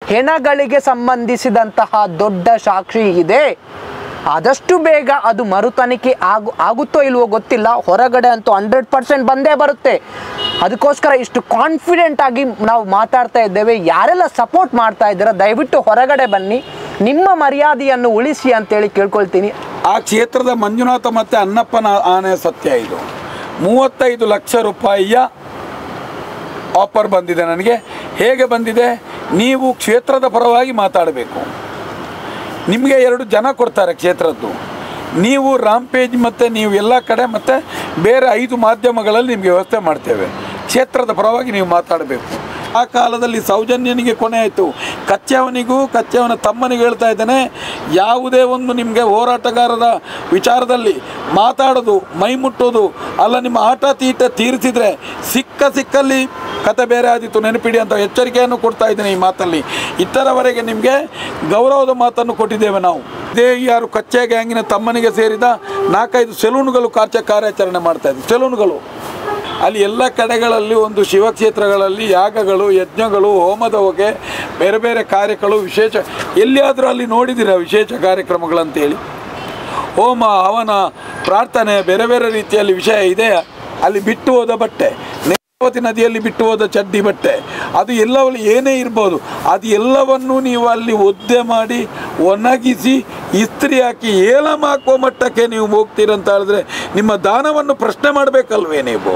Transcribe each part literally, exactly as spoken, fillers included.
ಹೆಣಗಳಿಗೆ ಸಂಬಂಧಿಸಿದಂತಹ ದೊಡ್ಡ ಸಾಕ್ಷಿ ಇದೆ. ಆದಷ್ಟು ಬೇಗ ಅದು ಮರುತನಿಖೆ ಆಗು ಆಗುತ್ತೋ ಇಲ್ವೋ ಗೊತ್ತಿಲ್ಲ. ಹೊರಗಡೆ ಅಂತೂ ಹಂಡ್ರೆಡ್ ಪರ್ಸೆಂಟ್ ಬಂದೇ ಬರುತ್ತೆ. ಅದಕ್ಕೋಸ್ಕರ ಇಷ್ಟು ಕಾನ್ಫಿಡೆಂಟ್ ಆಗಿ ನಾವು ಮಾತಾಡ್ತಾ ಇದ್ದೇವೆ. ಯಾರೆಲ್ಲ ಸಪೋರ್ಟ್ ಮಾಡ್ತಾ ಇದ್ದೀರಾ ದಯವಿಟ್ಟು ಹೊರಗಡೆ ಬನ್ನಿ, ನಿಮ್ಮ ಮರ್ಯಾದೆಯನ್ನು ಉಳಿಸಿ ಅಂತೇಳಿ ಕೇಳ್ಕೊಳ್ತೀನಿ. ಆ ಕ್ಷೇತ್ರದ ಮಂಜುನಾಥ ಮತ್ತು ಅನ್ನಪ್ಪನ ಆನೆ ಸತ್ಯ. ಇದು ಮೂವತ್ತೈದು ಲಕ್ಷ ರೂಪಾಯಿಯ ಆಫರ್ ಬಂದಿದೆ ನನಗೆ. ಹೇಗೆ ಬಂದಿದೆ? ನೀವು ಕ್ಷೇತ್ರದ ಪರವಾಗಿ ಮಾತಾಡಬೇಕು. ನಿಮಗೆ ಎರಡು ಜನ ಕೊಡ್ತಾರೆ ಕ್ಷೇತ್ರದ್ದು. ನೀವು ರಾಂಪೇಜ್ ಮತ್ತು ನೀವು ಎಲ್ಲ ಕಡೆ ಮತ್ತು ಬೇರೆ ಐದು ಮಾಧ್ಯಮಗಳಲ್ಲಿ ನಿಮಗೆ ವ್ಯವಸ್ಥೆ ಮಾಡ್ತೇವೆ. ಕ್ಷೇತ್ರದ ಪರವಾಗಿ ನೀವು ಮಾತಾಡಬೇಕು. ಆ ಕಾಲದಲ್ಲಿ ಸೌಜನ್ಯನಿಗೆ ಕೊನೆ ಆಯಿತು. ಕಚ್ಚವನಿಗೂ ಕಚ್ಚವನ ತಮ್ಮನಿಗೆ ಹೇಳ್ತಾ ಇದ್ದೇನೆ, ಯಾವುದೇ ಒಂದು ನಿಮಗೆ ಹೋರಾಟಗಾರರ ವಿಚಾರದಲ್ಲಿ ಮಾತಾಡೋದು, ಮೈ ಮುಟ್ಟೋದು ಅಲ್ಲ, ನಿಮ್ಮ ಆಟ ತೀಟ ತೀರಿಸಿದರೆ ಸಿಕ್ಕ ಸಿಕ್ಕಲ್ಲಿ ಕತೆ ಬೇರೆ ಆದಿತ್ತು, ನೆನಪಿಡಿ ಅಂತ ಎಚ್ಚರಿಕೆಯನ್ನು ಕೊಡ್ತಾ ಇದ್ದೇನೆ. ಈ ಮಾತಲ್ಲಿ ಇತ್ತರವರೆಗೆ ನಿಮಗೆ ಗೌರವದ ಮಾತನ್ನು ಕೊಟ್ಟಿದ್ದೇವೆ ನಾವು. ಇದೇ ಯಾರು ಕಚ್ಚೆ ಗ್ಯಾಂಗಿನ ತಮ್ಮನಿಗೆ ಸೇರಿದ ನಾಲ್ಕೈದು ಸೆಲೂನ್ಗಳು ಕಾರ್ಯ ಕಾರ್ಯಾಚರಣೆ ಮಾಡ್ತಾಯಿದ್ವಿ. ಸೆಲೂನ್ಗಳು ಅಲ್ಲಿ ಎಲ್ಲ ಕಡೆಗಳಲ್ಲಿ ಒಂದು ಶಿವಕ್ಷೇತ್ರಗಳಲ್ಲಿ ಯಾಗಗಳು, ಯಜ್ಞಗಳು, ಹೋಮದ ಹೊಗೆ, ಬೇರೆ ಬೇರೆ ಕಾರ್ಯಗಳು ವಿಶೇಷ. ಎಲ್ಲಿಯಾದರೂ ಅಲ್ಲಿ ನೋಡಿದ್ದೀರಾ ವಿಶೇಷ ಕಾರ್ಯಕ್ರಮಗಳಂತೇಳಿ? ಹೋಮ, ಹವನ, ಪ್ರಾರ್ಥನೆ, ಬೇರೆ ಬೇರೆ ರೀತಿಯಲ್ಲಿ ವಿಷಯ ಇದೆ. ಅಲ್ಲಿ ಬಿಟ್ಟು ಹೋದ ಬಟ್ಟೆ, ನೇತ್ರಾವತಿ ನದಿಯಲ್ಲಿ ಬಿಟ್ಟು ಹೋದ ಚಡ್ಡಿ ಬಟ್ಟೆ, ಅದು ಎಲ್ಲವಲ್ಲಿ ಏನೇ ಇರ್ಬೋದು, ಅದು ಎಲ್ಲವನ್ನೂ ನೀವು ಅಲ್ಲಿ ಒದ್ದೆ ಮಾಡಿ ಒಣಗಿಸಿ ಇಸ್ತ್ರಿ ಹಾಕಿ ಏಲಂ ಹಾಕುವ ಮಟ್ಟಕ್ಕೆ ನೀವು ಹೋಗ್ತೀರಂತ ಹೇಳಿದ್ರೆ ನಿಮ್ಮ ದಾನವನ್ನು ಪ್ರಶ್ನೆ ಮಾಡಬೇಕಲ್ವೇ ನೀವು?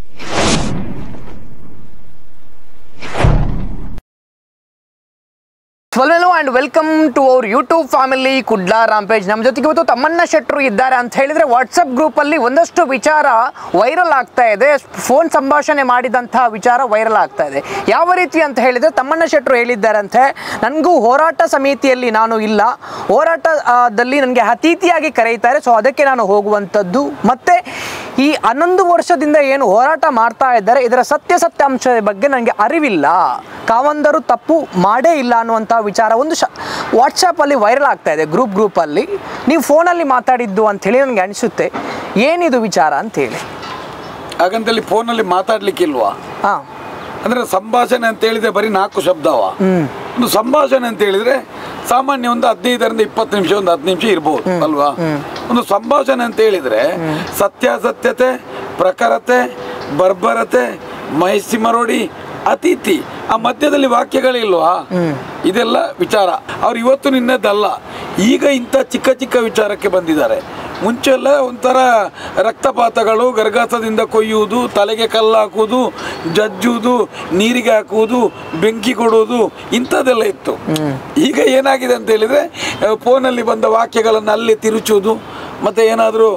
Hello and welcome to our YouTube family Kudla rampage. ನಮ್ಮ ಜೊತೆಗೆ ಇವತ್ತು ತಮ್ಮಣ್ಣ ಶೆಟ್ಟರು ಇದ್ದಾರೆ ಅಂತ ಹೇಳಿದರೆ ವಾಟ್ಸಪ್ ಗ್ರೂಪಲ್ಲಿ ಒಂದಷ್ಟು ವಿಚಾರ ವೈರಲ್ ಆಗ್ತಾ ಇದೆ. ಫೋನ್ ಸಂಭಾಷಣೆ ಮಾಡಿದಂತಹ ವಿಚಾರ ವೈರಲ್ ಆಗ್ತಾ ಇದೆ. ಯಾವ ರೀತಿ ಅಂತ ಹೇಳಿದರೆ ತಮ್ಮಣ್ಣ ಶೆಟ್ಟರು ಹೇಳಿದ್ದಾರಂತೆ, ನನಗೂ ಹೋರಾಟ ಸಮಿತಿಯಲ್ಲಿ ನಾನು ಇಲ್ಲ, ಹೋರಾಟದಲ್ಲಿ ನನಗೆ ಅತಿಥಿಯಾಗಿ ಕರೆಯುತ್ತಾರೆ, ಸೊ ಅದಕ್ಕೆ ನಾನು ಹೋಗುವಂಥದ್ದು. ಮತ್ತು ಈ ಹನ್ನೊಂದು ವರ್ಷದಿಂದ ಏನು ಹೋರಾಟ ಮಾಡ್ತಾ ಇದ್ದಾರೆ ಇದರ ಸತ್ಯಾಸತ್ಯಾಂಶದ ಬಗ್ಗೆ ನನಗೆ ಅರಿವಿಲ್ಲ, ಕಾವಂದರು ತಪ್ಪು ಮಾಡೇ ಇಲ್ಲ ಅನ್ನುವಂಥ ವಿಚಾರ ಒಂದು ಶ ವಾಟ್ಸಪ್ಪಲ್ಲಿ ವೈರಲ್ ಆಗ್ತಾ ಇದೆ. ಗ್ರೂಪ್ ಗ್ರೂಪಲ್ಲಿ ನೀವು ಫೋನಲ್ಲಿ ಮಾತಾಡಿದ್ದು ಅಂಥೇಳಿ ನನಗೆ ಅನಿಸುತ್ತೆ. ಏನಿದು ವಿಚಾರ ಅಂತೇಳಿ? ಹಾಗಂತೇಳಿ ಫೋನಲ್ಲಿ ಮಾತಾಡ್ಲಿಕ್ಕಿಲ್ವಾ? ಹಾಂ, ಅಂದರೆ ಸಂಭಾಷಣೆ ಅಂತ ಹೇಳಿದರೆ ಬರೀ ನಾಲ್ಕು ಶಬ್ದವ. ಒಂದು ಸಂಭಾಷಣೆ ಅಂತ ಹೇಳಿದರೆ ಸಾಮಾನ್ಯ ಒಂದು ಹದಿನೈದರಿಂದ ಇಪ್ಪತ್ತು ನಿಮಿಷ, ಒಂದು ಹತ್ತು ನಿಮಿಷ ಇರ್ಬೋದು ಅಲ್ವಾ? ಒಂದು ಸಂಭಾಷಣೆ ಅಂತ ಹೇಳಿದರೆ ಸತ್ಯಾಸತ್ಯತೆ, ಪ್ರಖರತೆ, ಬರ್ಬರತೆ, ಮೈಸಿಮರೋಡಿ, ಅತಿಥಿ, ಆ ಮಧ್ಯದಲ್ಲಿ ವಾಕ್ಯಗಳಿಲ್ವಾ? ಇದೆಲ್ಲ ವಿಚಾರ. ಅವ್ರು ಇವತ್ತು ನಿನ್ನದಲ್ಲ, ಈಗ ಇಂಥ ಚಿಕ್ಕ ಚಿಕ್ಕ ವಿಚಾರಕ್ಕೆ ಬಂದಿದ್ದಾರೆ. ಮುಂಚೆಲ್ಲ ಒಂಥರ ರಕ್ತಪಾತಗಳು, ಗರ್ಗಾಸದಿಂದ ಕೊಯ್ಯುವುದು, ತಲೆಗೆ ಕಲ್ಲು ಹಾಕುವುದು, ಜಜ್ಜುವುದು, ನೀರಿಗೆ ಹಾಕುವುದು, ಬೆಂಕಿ ಕೊಡುವುದು, ಇಂಥದ್ದೆಲ್ಲ ಇತ್ತು. ಈಗ ಏನಾಗಿದೆ ಅಂತ ಹೇಳಿದರೆ ಫೋನಲ್ಲಿ ಬಂದ ವಾಕ್ಯಗಳನ್ನು ಅಲ್ಲಿ ತಿರುಚುವುದು, ಮತ್ತು ಏನಾದರೂ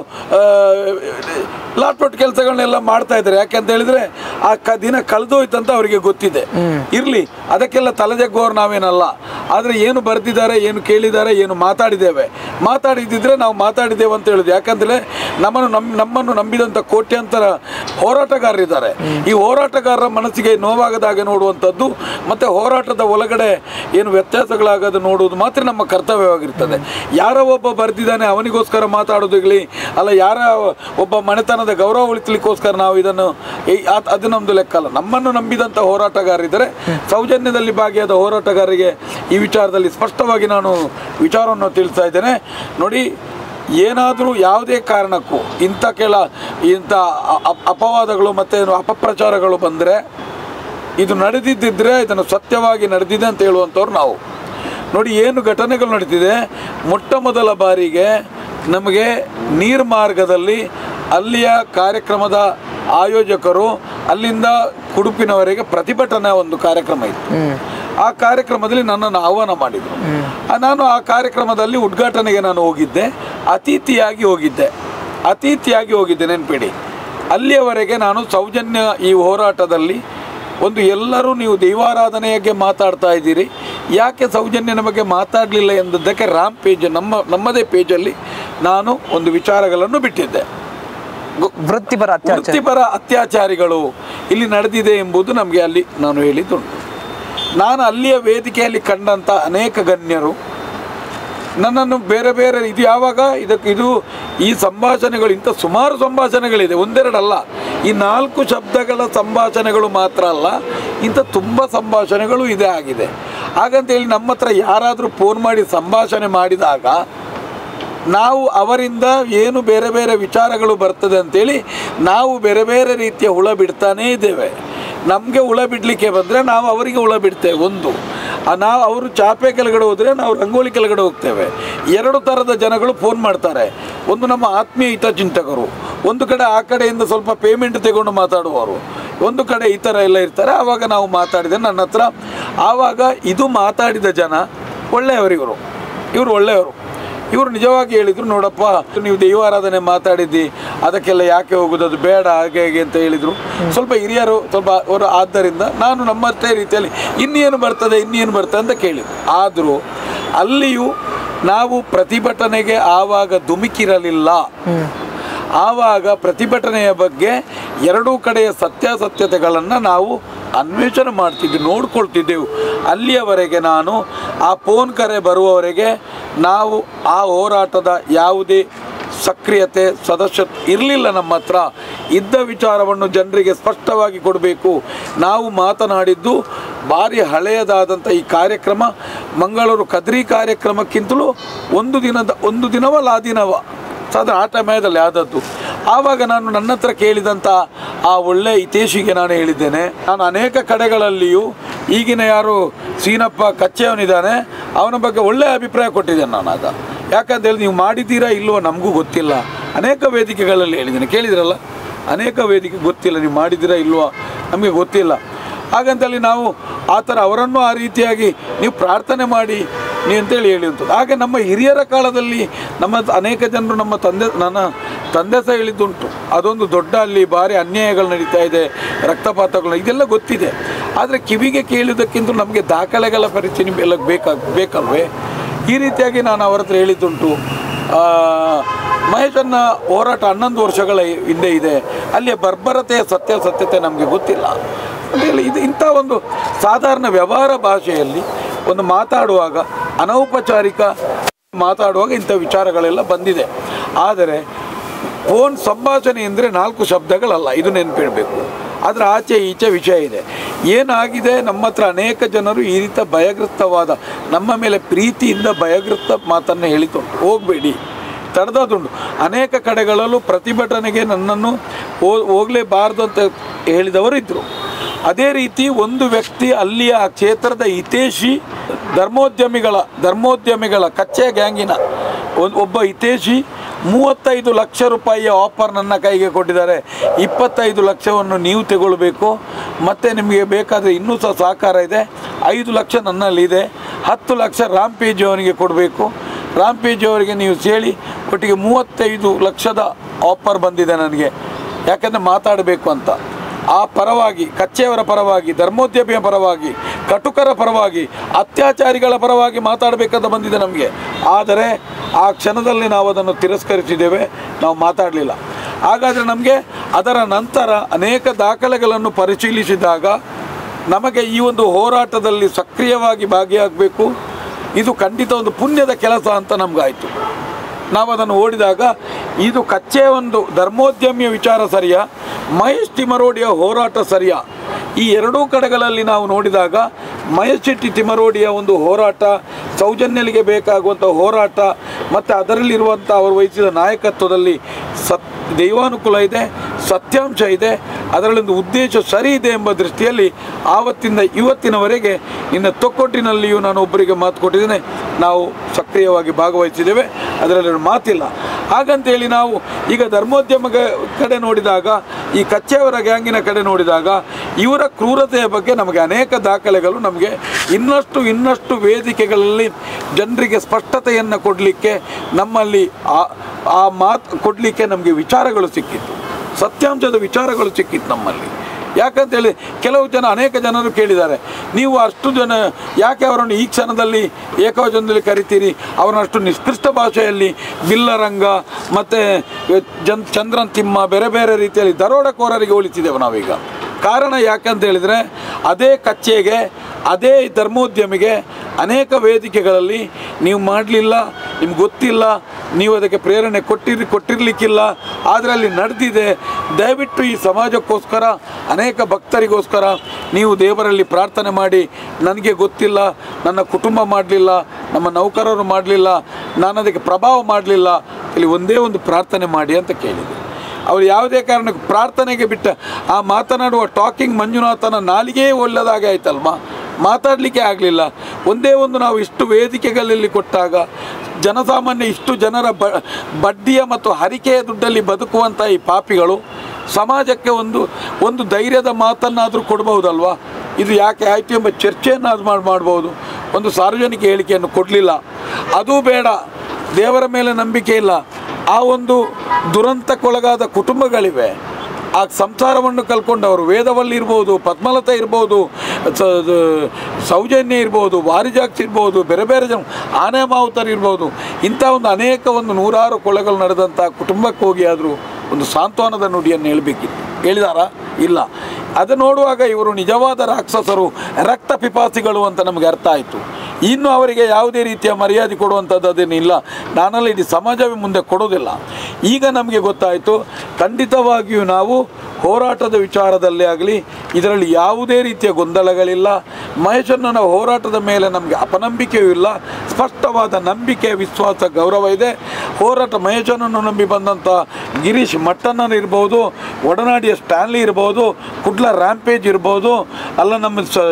ಲಾಟ್ಪಟ್ ಕೆಲಸಗಳನ್ನೆಲ್ಲ ಮಾಡ್ತಾ ಇದ್ದಾರೆ. ಯಾಕೆಂತ ಹೇಳಿದರೆ ಆ ಕ ದಿನ ಕಳೆದೋಯ್ತಂತ ಅವರಿಗೆ ಗೊತ್ತಿದೆ. ಇರಲಿ, ಅದಕ್ಕೆಲ್ಲ ತಲೆಜಗ್ಗೋರು ನಾವೇನಲ್ಲ. ಆದರೆ ಏನು ಬರೆದಿದ್ದಾರೆ, ಏನು ಕೇಳಿದ್ದಾರೆ, ಏನು ಮಾತಾಡಿದ್ದೇವೆ, ಮಾತಾಡಿದ್ದಿದ್ರೆ ನಾವು ಮಾತಾಡಿದ್ದೇವೆ ಅಂತ ಹೇಳೋದು. ಯಾಕಂದರೆ ನಮ್ಮನ್ನು ನಮ್ಮ ನಮ್ಮನ್ನು ನಂಬಿದಂಥ ಕೋಟ್ಯಾಂತರ ಹೋರಾಟಗಾರರಿದ್ದಾರೆ. ಈ ಹೋರಾಟಗಾರರ ಮನಸ್ಸಿಗೆ ನೋವಾಗದಾಗೆ ನೋಡುವಂಥದ್ದು ಮತ್ತು ಹೋರಾಟದ ಒಳಗಡೆ ಏನು ವ್ಯತ್ಯಾಸಗಳಾಗೋದು ನೋಡುವುದು ಮಾತ್ರ ನಮ್ಮ ಕರ್ತವ್ಯವಾಗಿರ್ತದೆ. ಯಾರೋ ಒಬ್ಬ ಬರೆದಿದ್ದಾನೆ ಅವನಿಗೋಸ್ಕರ ಮಾತಾಡೋದಿರಲಿ, ಅಲ್ಲ ಯಾರ ಒಬ್ಬ ಮನೆತನದ ಗೌರವ ಉಳಿಸಲಿಕ್ಕೋಸ್ಕರ ನಾವು ಇದನ್ನು, ಅದು ನಮ್ಮದು ಲೆಕ್ಕ ಅಲ್ಲ. ನಮ್ಮನ್ನು ನಂಬಿದಂಥ ಹೋರಾಟಗಾರರಿದ್ದಾರೆ. ಸೌಜನ್ಯದಲ್ಲಿ ಭಾಗಿಯಾದ ಹೋರಾಟಗಾರರಿಗೆ ಈ ವಿಚಾರದಲ್ಲಿ ಸ್ಪಷ್ಟವಾಗಿ ನಾನು ವಿಚಾರವನ್ನು ತಿಳಿಸ್ತಾ ಇದ್ದೇನೆ. ನೋಡಿ, ಏನಾದರೂ ಯಾವುದೇ ಕಾರಣಕ್ಕೂ ಇಂಥ ಕೆಲ ಇಂಥ ಅಪವಾದಗಳು ಮತ್ತು ಅಪಪ್ರಚಾರಗಳು ಬಂದರೆ, ಇದು ನಡೆದಿದ್ದರೆ ಇದನ್ನು ಸತ್ಯವಾಗಿ ನಡೆದಿದೆ ಅಂತ ಹೇಳುವಂಥವ್ರು ನಾವು. ನೋಡಿ, ಏನು ಘಟನೆಗಳು ನಡೀತಿದೆ. ಮೊಟ್ಟ ಮೊದಲ ಬಾರಿಗೆ ನಮಗೆ ನೀರು ಮಾರ್ಗದಲ್ಲಿ ಅಲ್ಲಿಯ ಕಾರ್ಯಕ್ರಮದ ಆಯೋಜಕರು ಅಲ್ಲಿಂದ ಕುಡುಪಿನವರೆಗೆ ಪ್ರತಿಭಟನಾ ಒಂದು ಕಾರ್ಯಕ್ರಮ ಇತ್ತು. ಆ ಕಾರ್ಯಕ್ರಮದಲ್ಲಿ ನನ್ನನ್ನು ಆಹ್ವಾನ ಮಾಡಿದರು. ನಾನು ಆ ಕಾರ್ಯಕ್ರಮದಲ್ಲಿ ಉದ್ಘಾಟನೆಗೆ ನಾನು ಹೋಗಿದ್ದೆ, ಅತಿಥಿಯಾಗಿ ಹೋಗಿದ್ದೆ ಅತಿಥಿಯಾಗಿ ಹೋಗಿದ್ದೆ ನೆನಪಿಡಿ. ಅಲ್ಲಿಯವರೆಗೆ ನಾನು ಸೌಜನ್ಯ ಈ ಹೋರಾಟದಲ್ಲಿ ಒಂದು ಎಲ್ಲರೂ ನೀವು ದೈವಾರಾಧನೆಯಾಗೆ ಮಾತಾಡ್ತಾ ಇದ್ದೀರಿ, ಯಾಕೆ ಸೌಜನ್ಯನ ಬಗ್ಗೆ ಮಾತಾಡಲಿಲ್ಲ ಎಂದದ್ದಕ್ಕೆ ರಾಮ್ ಪೇಜ್ ನಮ್ಮ ನಮ್ಮದೇ ಪೇಜಲ್ಲಿ ನಾನು ಒಂದು ವಿಚಾರಗಳನ್ನು ಬಿಟ್ಟಿದ್ದೆ. ವೃತ್ತಿಪರ ವೃತ್ತಿಪರ ಅತ್ಯಾಚಾರಿಗಳು ಇಲ್ಲಿ ನಡೆದಿದೆ ಎಂಬುದು ನಮಗೆ ಅಲ್ಲಿ ನಾನು ಹೇಳಿದ್ದುಂಟು. ನಾನು ಅಲ್ಲಿಯ ವೇದಿಕೆಯಲ್ಲಿ ಕಂಡಂಥ ಅನೇಕ ಗಣ್ಯರು ನನ್ನನ್ನು ಬೇರೆ ಬೇರೆ ಇದು ಯಾವಾಗ ಇದಕ್ಕೆ ಇದು ಈ ಸಂಭಾಷಣೆಗಳು ಇಂಥ ಸುಮಾರು ಸಂಭಾಷಣೆಗಳಿದೆ, ಒಂದೆರಡಲ್ಲ, ಈ ನಾಲ್ಕು ಶಬ್ದಗಳ ಸಂಭಾಷಣೆಗಳು ಮಾತ್ರ ಅಲ್ಲ, ಇಂಥ ತುಂಬ ಸಂಭಾಷಣೆಗಳು ಇದೆ ಆಗಿದೆ. ಹಾಗಂತೇಳಿ ನಮ್ಮ ಹತ್ರ ಯಾರಾದರೂ ಫೋನ್ ಮಾಡಿ ಸಂಭಾಷಣೆ ಮಾಡಿದಾಗ ನಾವು ಅವರಿಂದ ಏನು ಬೇರೆ ಬೇರೆ ವಿಚಾರಗಳು ಬರ್ತದೆ ಅಂಥೇಳಿ ನಾವು ಬೇರೆ ಬೇರೆ ರೀತಿಯ ಹುಳ ಬಿಡ್ತಾನೇ ಇದ್ದೇವೆ. ನಮಗೆ ಹುಳ ಬಿಡಲಿಕ್ಕೆ ಬಂದರೆ ನಾವು ಅವರಿಗೆ ಹುಳ ಬಿಡ್ತೇವೆ. ಒಂದು ನಾವು ಅವರು ಚಾಪೆ ಕೆಳಗಡೆ ಹೋದರೆ ನಾವು ರಂಗೋಲಿ ಕೆಳಗಡೆ ಹೋಗ್ತೇವೆ. ಎರಡು ಥರದ ಜನಗಳು ಫೋನ್ ಮಾಡ್ತಾರೆ. ಒಂದು ನಮ್ಮ ಆತ್ಮೀಯ ಹಿತಚಿಂತಕರು, ಒಂದು ಕಡೆ ಆ ಕಡೆಯಿಂದ ಸ್ವಲ್ಪ ಪೇಮೆಂಟ್ ತಗೊಂಡು ಮಾತಾಡುವವರು, ಒಂದು ಕಡೆ ಈ ಥರ ಎಲ್ಲ ಇರ್ತಾರೆ. ಆವಾಗ ನಾವು ಮಾತಾಡಿದೆ ನನ್ನ ಹತ್ರ. ಆವಾಗ ಇದು ಮಾತಾಡಿದ ಜನ ಒಳ್ಳೆಯವರಿವರು, ಇವರು ಒಳ್ಳೆಯವರು. ಇವರು ನಿಜವಾಗಿ ಹೇಳಿದರು, ನೋಡಪ್ಪ ನೀವು ದೈವಾರಾಧನೆ ಮಾತಾಡಿದ್ದಿ, ಅದಕ್ಕೆಲ್ಲ ಯಾಕೆ ಹೋಗೋದು, ಅದು ಬೇಡ ಹಾಗೆ ಹೇಗೆ ಅಂತ ಹೇಳಿದರು. ಸ್ವಲ್ಪ ಹಿರಿಯರು ಸ್ವಲ್ಪ ಅವರು. ಆದ್ದರಿಂದ ನಾನು ನಮ್ಮಷ್ಟೇ ರೀತಿಯಲ್ಲಿ ಇನ್ನೇನು ಬರ್ತದೆ ಇನ್ನೇನು ಬರ್ತದೆ ಅಂತ ಕೇಳಿದ್ರು. ಆದರೂ ಅಲ್ಲಿಯೂ ನಾವು ಪ್ರತಿಭಟನೆಗೆ ಆವಾಗ ಧುಮುಕಿರಲಿಲ್ಲ. ಆವಾಗ ಪ್ರತಿಭಟನೆಯ ಬಗ್ಗೆ ಎರಡೂ ಕಡೆಯ ಸತ್ಯಾಸತ್ಯತೆಗಳನ್ನು ನಾವು ಅನ್ವೇಷಣೆ ಮಾಡ್ತಿದ್ದೆವು, ನೋಡ್ಕೊಳ್ತಿದ್ದೆವು. ಅಲ್ಲಿಯವರೆಗೆ ನಾನು ಆ ಫೋನ್ ಕರೆ ಬರುವವರೆಗೆ ನಾವು ಆ ಹೋರಾಟದ ಯಾವುದೇ ಸಕ್ರಿಯತೆ ಸದಸ್ಯತ್ವ ಇರಲಿಲ್ಲ. ನಮ್ಮ ಹತ್ರ ಇದ್ದ ವಿಚಾರವನ್ನು ಜನರಿಗೆ ಸ್ಪಷ್ಟವಾಗಿ ಕೊಡಬೇಕು. ನಾವು ಮಾತನಾಡಿದ್ದು ಭಾರಿ ಹಳೆಯದಾದಂಥ ಈ ಕಾರ್ಯಕ್ರಮ ಮಂಗಳೂರು ಕದ್ರಿ ಕಾರ್ಯಕ್ರಮಕ್ಕಿಂತಲೂ ಒಂದು ದಿನದ ಒಂದು ದಿನವಲ್ಲ ಆ ದಿನವ ಸಾಧಾರಣ ಆ ಟೈಮದಲ್ಲಿ ಆದದ್ದು. ಆವಾಗ ನಾನು ನನ್ನ ಹತ್ರ ಕೇಳಿದಂಥ ಆ ಒಳ್ಳೆಯ ಹಿತೇಶಿಗೆ ನಾನು ಹೇಳಿದ್ದೇನೆ, ನಾನು ಅನೇಕ ಕಡೆಗಳಲ್ಲಿಯೂ ಈಗಿನ ಯಾರು ಸೀನಪ್ಪ ಕಚ್ಚೆಯವನಿದ್ದಾನೆ ಅವನ ಬಗ್ಗೆ ಒಳ್ಳೆಯ ಅಭಿಪ್ರಾಯ ಕೊಟ್ಟಿದ್ದೇನೆ ನಾನು. ಆಗ ಯಾಕಂತೇಳಿ ನೀವು ಮಾಡಿದ್ದೀರಾ ಇಲ್ವೋ ನಮಗೂ ಗೊತ್ತಿಲ್ಲ, ಅನೇಕ ವೇದಿಕೆಗಳಲ್ಲಿ ಹೇಳಿದ್ದೇನೆ, ಕೇಳಿದ್ರಲ್ಲ, ಅನೇಕ ವೇದಿಕೆ ಗೊತ್ತಿಲ್ಲ, ನೀವು ಮಾಡಿದ್ದೀರಾ ಇಲ್ವೋ ನಮಗೆ ಗೊತ್ತಿಲ್ಲ. ಹಾಗಂತೇಳಿ ನಾವು ಆ ಥರ ಅವರನ್ನು ಆ ರೀತಿಯಾಗಿ ನೀವು ಪ್ರಾರ್ಥನೆ ಮಾಡಿ ನೀವು ಅಂತೇಳಿ ಹೇಳಿದಂಥದ್ದು. ಹಾಗೆ ನಮ್ಮ ಹಿರಿಯರ ಕಾಲದಲ್ಲಿ ನಮ್ಮ ಅನೇಕ ಜನರು ನಮ್ಮ ತಂದೆ ನನ್ನ ತಂದೆ ಸಹ ಹೇಳಿದ್ದುಂಟು, ಅದೊಂದು ದೊಡ್ಡ ಅಲ್ಲಿ ಭಾರಿ ಅನ್ಯಾಯಗಳು ನಡೀತಾ ಇದೆ, ರಕ್ತಪಾತಗಳು, ಇದೆಲ್ಲ ಗೊತ್ತಿದೆ. ಆದರೆ ಕಿವಿಗೆ ಕೇಳುವುದಕ್ಕಿಂತ ನಮಗೆ ದಾಖಲೆಗಳ ಪರಿಚಯ ಎಲ್ಲ ಬೇಕಾಗ ಬೇಕಲ್ವೇ ಈ ರೀತಿಯಾಗಿ ನಾನು ಅವರ ಹತ್ರ ಹೇಳಿದ್ದುಂಟು. ಮಹೇಶನ್ನ ಹೋರಾಟ ಹನ್ನೊಂದು ವರ್ಷಗಳ ಹಿಂದೆ ಇದೆ, ಅಲ್ಲಿಯ ಬರ್ಬರತೆಯ ಸತ್ಯಾಸತ್ಯತೆ ನಮಗೆ ಗೊತ್ತಿಲ್ಲ ಅಂತೇಳಿ ಇದು ಇಂಥ ಒಂದು ಸಾಧಾರಣ ವ್ಯವಹಾರ ಭಾಷೆಯಲ್ಲಿ ಒಂದು ಮಾತಾಡುವಾಗ ಅನೌಪಚಾರಿಕ ಮಾತಾಡುವಾಗ ಇಂಥ ವಿಚಾರಗಳೆಲ್ಲ ಬಂದಿದೆ. ಆದರೆ ಫೋನ್ ಸಂಭಾಷಣೆ ಅಂದರೆ ನಾಲ್ಕು ಶಬ್ದಗಳಲ್ಲ, ಇದು ನೆನಪಿಡಬೇಕು. ಅದರ ಆಚೆ ಈಚೆ ವಿಷಯ ಇದೆ. ಏನಾಗಿದೆ, ನಮ್ಮ ಹತ್ರ ಅನೇಕ ಜನರು ಈ ರೀತಿ ಭಯಗ್ರಸ್ತವಾದ ನಮ್ಮ ಮೇಲೆ ಪ್ರೀತಿಯಿಂದ ಭಯಗ್ರಸ್ತ ಮಾತನ್ನು ಹೇಳಿತು, ಹೋಗಬೇಡಿ ತಡೆದದುಂಟು. ಅನೇಕ ಕಡೆಗಳಲ್ಲೂ ಪ್ರತಿಭಟನೆಗೆ ನನ್ನನ್ನು ಹೋಗಲೇಬಾರ್ದು ಅಂತ ಹೇಳಿದವರು ಇದ್ದರು. ಅದೇ ರೀತಿ ಒಂದು ವ್ಯಕ್ತಿ ಅಲ್ಲಿಯ ಕ್ಷೇತ್ರದ ಹಿತೇಶಿ ಧರ್ಮೋದ್ಯಮಿಗಳ ಧರ್ಮೋದ್ಯಮಿಗಳ ಕಚ್ಚೆ ಗ್ಯಾಂಗಿನ ಒಬ್ಬ ಹಿತೇಶಿ ಮೂವತ್ತೈದು ಲಕ್ಷ ರೂಪಾಯಿಯ ಆಫರ್ ನನ್ನ ಕೈಗೆ ಕೊಟ್ಟಿದ್ದಾರೆ. ಇಪ್ಪತ್ತೈದು ಲಕ್ಷವನ್ನು ನೀವು ತಗೊಳ್ಬೇಕು, ಮತ್ತು ನಿಮಗೆ ಬೇಕಾದರೆ ಇನ್ನೂ ಸಹ ಸಹಕಾರ ಇದೆ, ಐದು ಲಕ್ಷ ನನ್ನಲ್ಲಿದೆ, ಹತ್ತು ಲಕ್ಷ ರಾಮ್ ಪಿ ಜಿ ಅವನಿಗೆ ಕೊಡಬೇಕು. ರಾಮ್ ಪಿ ಜಿ ಅವರಿಗೆ ನೀವು ಸೇಳಿ ಒಟ್ಟಿಗೆ ಮೂವತ್ತೈದು ಲಕ್ಷದ ಆಫರ್ ಬಂದಿದೆ ನನಗೆ, ಯಾಕೆಂದರೆ ಮಾತಾಡಬೇಕು ಅಂತ. ಆ ಪರವಾಗಿ, ಕಚ್ಚೆಯವರ ಪರವಾಗಿ, ಧರ್ಮೋದ್ಯಮಿಯ ಪರವಾಗಿ, ಕಟುಕರ ಪರವಾಗಿ, ಅತ್ಯಾಚಾರಿಗಳ ಪರವಾಗಿ ಮಾತಾಡಬೇಕಂತ ಬಂದಿದೆ ನಮಗೆ. ಆದರೆ ಆ ಕ್ಷಣದಲ್ಲಿ ನಾವು ಅದನ್ನು ತಿರಸ್ಕರಿಸಿದ್ದೇವೆ, ನಾವು ಮಾತಾಡಲಿಲ್ಲ. ಹಾಗಾದರೆ ನಮಗೆ ಅದರ ನಂತರ ಅನೇಕ ದಾಖಲೆಗಳನ್ನು ಪರಿಶೀಲಿಸಿದಾಗ ನಮಗೆ ಈ ಒಂದು ಹೋರಾಟದಲ್ಲಿ ಸಕ್ರಿಯವಾಗಿ ಭಾಗಿಯಾಗಬೇಕು, ಇದು ಖಂಡಿತ ಒಂದು ಪುಣ್ಯದ ಕೆಲಸ ಅಂತ ನಮಗಾಯಿತು. ನಾವು ಅದನ್ನು ಓಡಿದಾಗ ಇದು ಕಚ್ಚೆ ಒಂದು ಧರ್ಮೋದ್ಯಮಿಯ ವಿಚಾರ ಸರಿಯಾ, ಮಹೇಶ್ ತಿಮರೋಡಿಯ ಹೋರಾಟ ಸರಿಯಾ, ಈ ಎರಡೂ ಕಡೆಗಳಲ್ಲಿ ನಾವು ನೋಡಿದಾಗ ಮಹೇಶ್ ಶೆಟ್ಟಿ ತಿಮರೋಡಿಯ ಒಂದು ಹೋರಾಟ, ಸೌಜನ್ಯಲಿಗೆ ಬೇಕಾಗುವಂಥ ಹೋರಾಟ ಮತ್ತು ಅದರಲ್ಲಿರುವಂಥ ಅವರು ವಹಿಸಿದ ನಾಯಕತ್ವದಲ್ಲಿ ಸತ್ ದೈವಾನುಕೂಲ ಇದೆ, ಸತ್ಯಾಂಶ ಇದೆ, ಅದರಲ್ಲೊಂದು ಉದ್ದೇಶ ಸರಿ ಇದೆ ಎಂಬ ದೃಷ್ಟಿಯಲ್ಲಿ ಆವತ್ತಿಂದ ಇವತ್ತಿನವರೆಗೆ ಇನ್ನು ತೊಕ್ಕೊಟ್ಟಿನಲ್ಲಿಯೂ ನಾನು ಒಬ್ಬರಿಗೆ ಮಾತು ಕೊಟ್ಟಿದ್ದೇನೆ, ನಾವು ಸಕ್ರಿಯವಾಗಿ ಭಾಗವಹಿಸಿದ್ದೇವೆ, ಅದರಲ್ಲಿ ಮಾತಿಲ್ಲ. ಹಾಗಂತೇಳಿ ನಾವು ಈಗ ಧರ್ಮೋದ್ಯಮ ಕಡೆ ನೋಡಿದಾಗ, ಈ ಕಚ್ಚೆಯವರ ಗ್ಯಾಂಗಿನ ಕಡೆ ನೋಡಿದಾಗ ಇವರ ಕ್ರೂರತೆಯ ಬಗ್ಗೆ ನಮಗೆ ಅನೇಕ ದಾಖಲೆಗಳು, ನಮಗೆ ಇನ್ನಷ್ಟು ಇನ್ನಷ್ಟು ವೇದಿಕೆಗಳಲ್ಲಿ ಜನರಿಗೆ ಸ್ಪಷ್ಟತೆಯನ್ನು ಕೊಡಲಿಕ್ಕೆ, ನಮ್ಮಲ್ಲಿ ಆ ಆ ಮಾತು ಕೊಡಲಿಕ್ಕೆ ನಮಗೆ ವಿಚಾರಗಳು ಸಿಕ್ಕಿತ್ತು, ಸತ್ಯಾಂಶದ ವಿಚಾರಗಳು ಸಿಕ್ಕಿತ್ತು ನಮ್ಮಲ್ಲಿ. ಯಾಕಂತೇಳಿ ಕೆಲವು ಜನ ಅನೇಕ ಜನರು ಕೇಳಿದ್ದಾರೆ, ನೀವು ಅಷ್ಟು ಜನ ಯಾಕೆ ಅವರನ್ನು ಈ ಕ್ಷಣದಲ್ಲಿ ಏಕವಚನದಲ್ಲಿ ಕರಿತೀರಿ, ಅವರನ್ನು ಅಷ್ಟು ನಿಷ್ಕೃಷ್ಟ ಭಾಷೆಯಲ್ಲಿ ಬಿಲ್ಲರಂಗ ಮತ್ತು ಜನ್ ಚಂದ್ರನ್ ತಿಮ್ಮ ಬೇರೆ ಬೇರೆ ರೀತಿಯಲ್ಲಿ ದರೋಡೆಕೋರರಿಗೆ ಹೋಲಿಸಿದ್ದೇವೆ ನಾವೀಗ. ಕಾರಣ ಯಾಕಂತ ಹೇಳಿದರೆ ಅದೇ ಕಚ್ಚೆಗೆ, ಅದೇ ಧರ್ಮೋದ್ಯಮಿಗೆ ಅನೇಕ ವೇದಿಕೆಗಳಲ್ಲಿ ನೀವು ಮಾಡಲಿಲ್ಲ, ನಿಮ್ಗೆ ಗೊತ್ತಿಲ್ಲ, ನೀವು ಅದಕ್ಕೆ ಪ್ರೇರಣೆ ಕೊಟ್ಟಿರ್ ಕೊಟ್ಟಿರಲಿಕ್ಕಿಲ್ಲ, ಆದರೆ ಅಲ್ಲಿ ನಡೆದಿದೆ. ದಯವಿಟ್ಟು ಈ ಸಮಾಜಕ್ಕೋಸ್ಕರ, ಅನೇಕ ಭಕ್ತರಿಗೋಸ್ಕರ ನೀವು ದೇವರಲ್ಲಿ ಪ್ರಾರ್ಥನೆ ಮಾಡಿ. ನನಗೆ ಗೊತ್ತಿಲ್ಲ, ನನ್ನ ಕುಟುಂಬ ಮಾಡಲಿಲ್ಲ, ನಮ್ಮ ನೌಕರರು ಮಾಡಲಿಲ್ಲ, ನಾನು ಅದಕ್ಕೆ ಪ್ರಭಾವ ಮಾಡಲಿಲ್ಲ, ಇಲ್ಲಿ ಒಂದೇ ಒಂದು ಪ್ರಾರ್ಥನೆ ಮಾಡಿ ಅಂತ ಕೇಳಿದೆ. ಅವರು ಯಾವುದೇ ಕಾರಣಕ್ಕೆ ಪ್ರಾರ್ಥನೆಗೆ ಬಿಟ್ಟ ಆ ಮಾತನಾಡುವ ಟಾಕಿಂಗ್ ಮಂಜುನಾಥನ ನಾಲಿಗೆ ಒಳ್ಳೆದಾಗೆ ಆಯ್ತಲ್ವ, ಮಾತಾಡಲಿಕ್ಕೆ ಆಗಲಿಲ್ಲ. ಒಂದೇ ಒಂದು ನಾವು ಇಷ್ಟು ವೇದಿಕೆಗಳಲ್ಲಿ ಕೊಟ್ಟಾಗ ಜನಸಾಮಾನ್ಯ ಇಷ್ಟು ಜನರ ಬ ಬಡ್ಡಿಯ ಮತ್ತು ಹರಿಕೆಯ ದುಡ್ಡಲ್ಲಿ ಬದುಕುವಂಥ ಈ ಪಾಪಿಗಳು ಸಮಾಜಕ್ಕೆ ಒಂದು ಒಂದು ಧೈರ್ಯದ ಮಾತನ್ನಾದರೂ ಕೊಡ್ಬೋದಲ್ವ? ಇದು ಯಾಕೆ ಆಯಿತು ಎಂಬ ಚರ್ಚೆಯನ್ನಾದರೂ ಮಾಡಿ ಮಾಡ್ಬೋದು. ಒಂದು ಸಾರ್ವಜನಿಕ ಹೇಳಿಕೆಯನ್ನು ಕೊಡಲಿಲ್ಲ, ಅದೂ ಬೇಡ. ದೇವರ ಮೇಲೆ ನಂಬಿಕೆ ಇಲ್ಲ. ಆ ಒಂದು ದುರಂತಕ್ಕೊಳಗಾದ ಕುಟುಂಬಗಳಿವೆ, ಆ ಸಂಸಾರವನ್ನು ಕಲ್ಕೊಂಡವರು, ವೇದವಲ್ಲಿ ಇರ್ಬೋದು, ಪದ್ಮಲತಾ ಇರ್ಬೋದು, ಸೌಜನ್ಯ ಇರ್ಬೋದು, ವಾರಿಜಾಕ್ಷಿ ಇರ್ಬೋದು, ಬೇರೆ ಬೇರೆ ಜನ ಆನೆ ಮಾವುತರು ಇರ್ಬೋದು, ಇಂಥ ಒಂದು ಅನೇಕ ಒಂದು ನೂರಾರು ಕೊಲೆಗಳು ನಡೆದಂಥ ಕುಟುಂಬಕ್ಕೆ ಹೋಗಿ ಆದರೂ ಒಂದು ಸಾಂತ್ವನದ ನುಡಿಯನ್ನು ಹೇಳಬೇಕಿತ್ತು. ಹೇಳಿದಾರಾ? ಇಲ್ಲ. ಅದು ನೋಡುವಾಗ ಇವರು ನಿಜವಾದ ರಾಕ್ಷಸರು, ರಕ್ತ ಪಿಪಾಸಿಗಳು ಅಂತ ನಮಗೆ ಅರ್ಥ ಆಯಿತು. ಇನ್ನು ಅವರಿಗೆ ಯಾವುದೇ ರೀತಿಯ ಮರ್ಯಾದೆ ಕೊಡುವಂಥದ್ದು ಅದೇನಿಲ್ಲ. ನಾನೆಲ್ಲ ಇಡೀ ಸಮಾಜವೇ ಮುಂದೆ ಕೊಡೋದಿಲ್ಲ. ಈಗ ನಮಗೆ ಗೊತ್ತಾಯಿತು, ಖಂಡಿತವಾಗಿಯೂ ನಾವು ಹೋರಾಟದ ವಿಚಾರದಲ್ಲೇ ಆಗಲಿ ಇದರಲ್ಲಿ ಯಾವುದೇ ರೀತಿಯ ಗೊಂದಲಗಳಿಲ್ಲ. ಮಹೇಶಣ್ಣನ ಹೋರಾಟದ ಮೇಲೆ ನಮಗೆ ಅಪನಂಬಿಕೆಯೂ ಇಲ್ಲ, ಸ್ಪಷ್ಟವಾದ ನಂಬಿಕೆ, ವಿಶ್ವಾಸ, ಗೌರವ ಇದೆ. ಹೋರಾಟ ಮಹೇಶಣ್ಣನ್ನು ನಂಬಿ ಬಂದಂಥ ಗಿರೀಶ್ ಮಟ್ಟಣ್ಣನ ಇರ್ಬೋದು, ಒಡನಾಡಿಯ ಸ್ಟ್ಯಾನ್ಲಿ ಇರ್ಬೋದು, ಕುಡ್ಲ ರ್ಯಾಂಪೇಜ್ ಇರ್ಬೋದು, ಅಲ್ಲ ನಮ್ಮ ಸ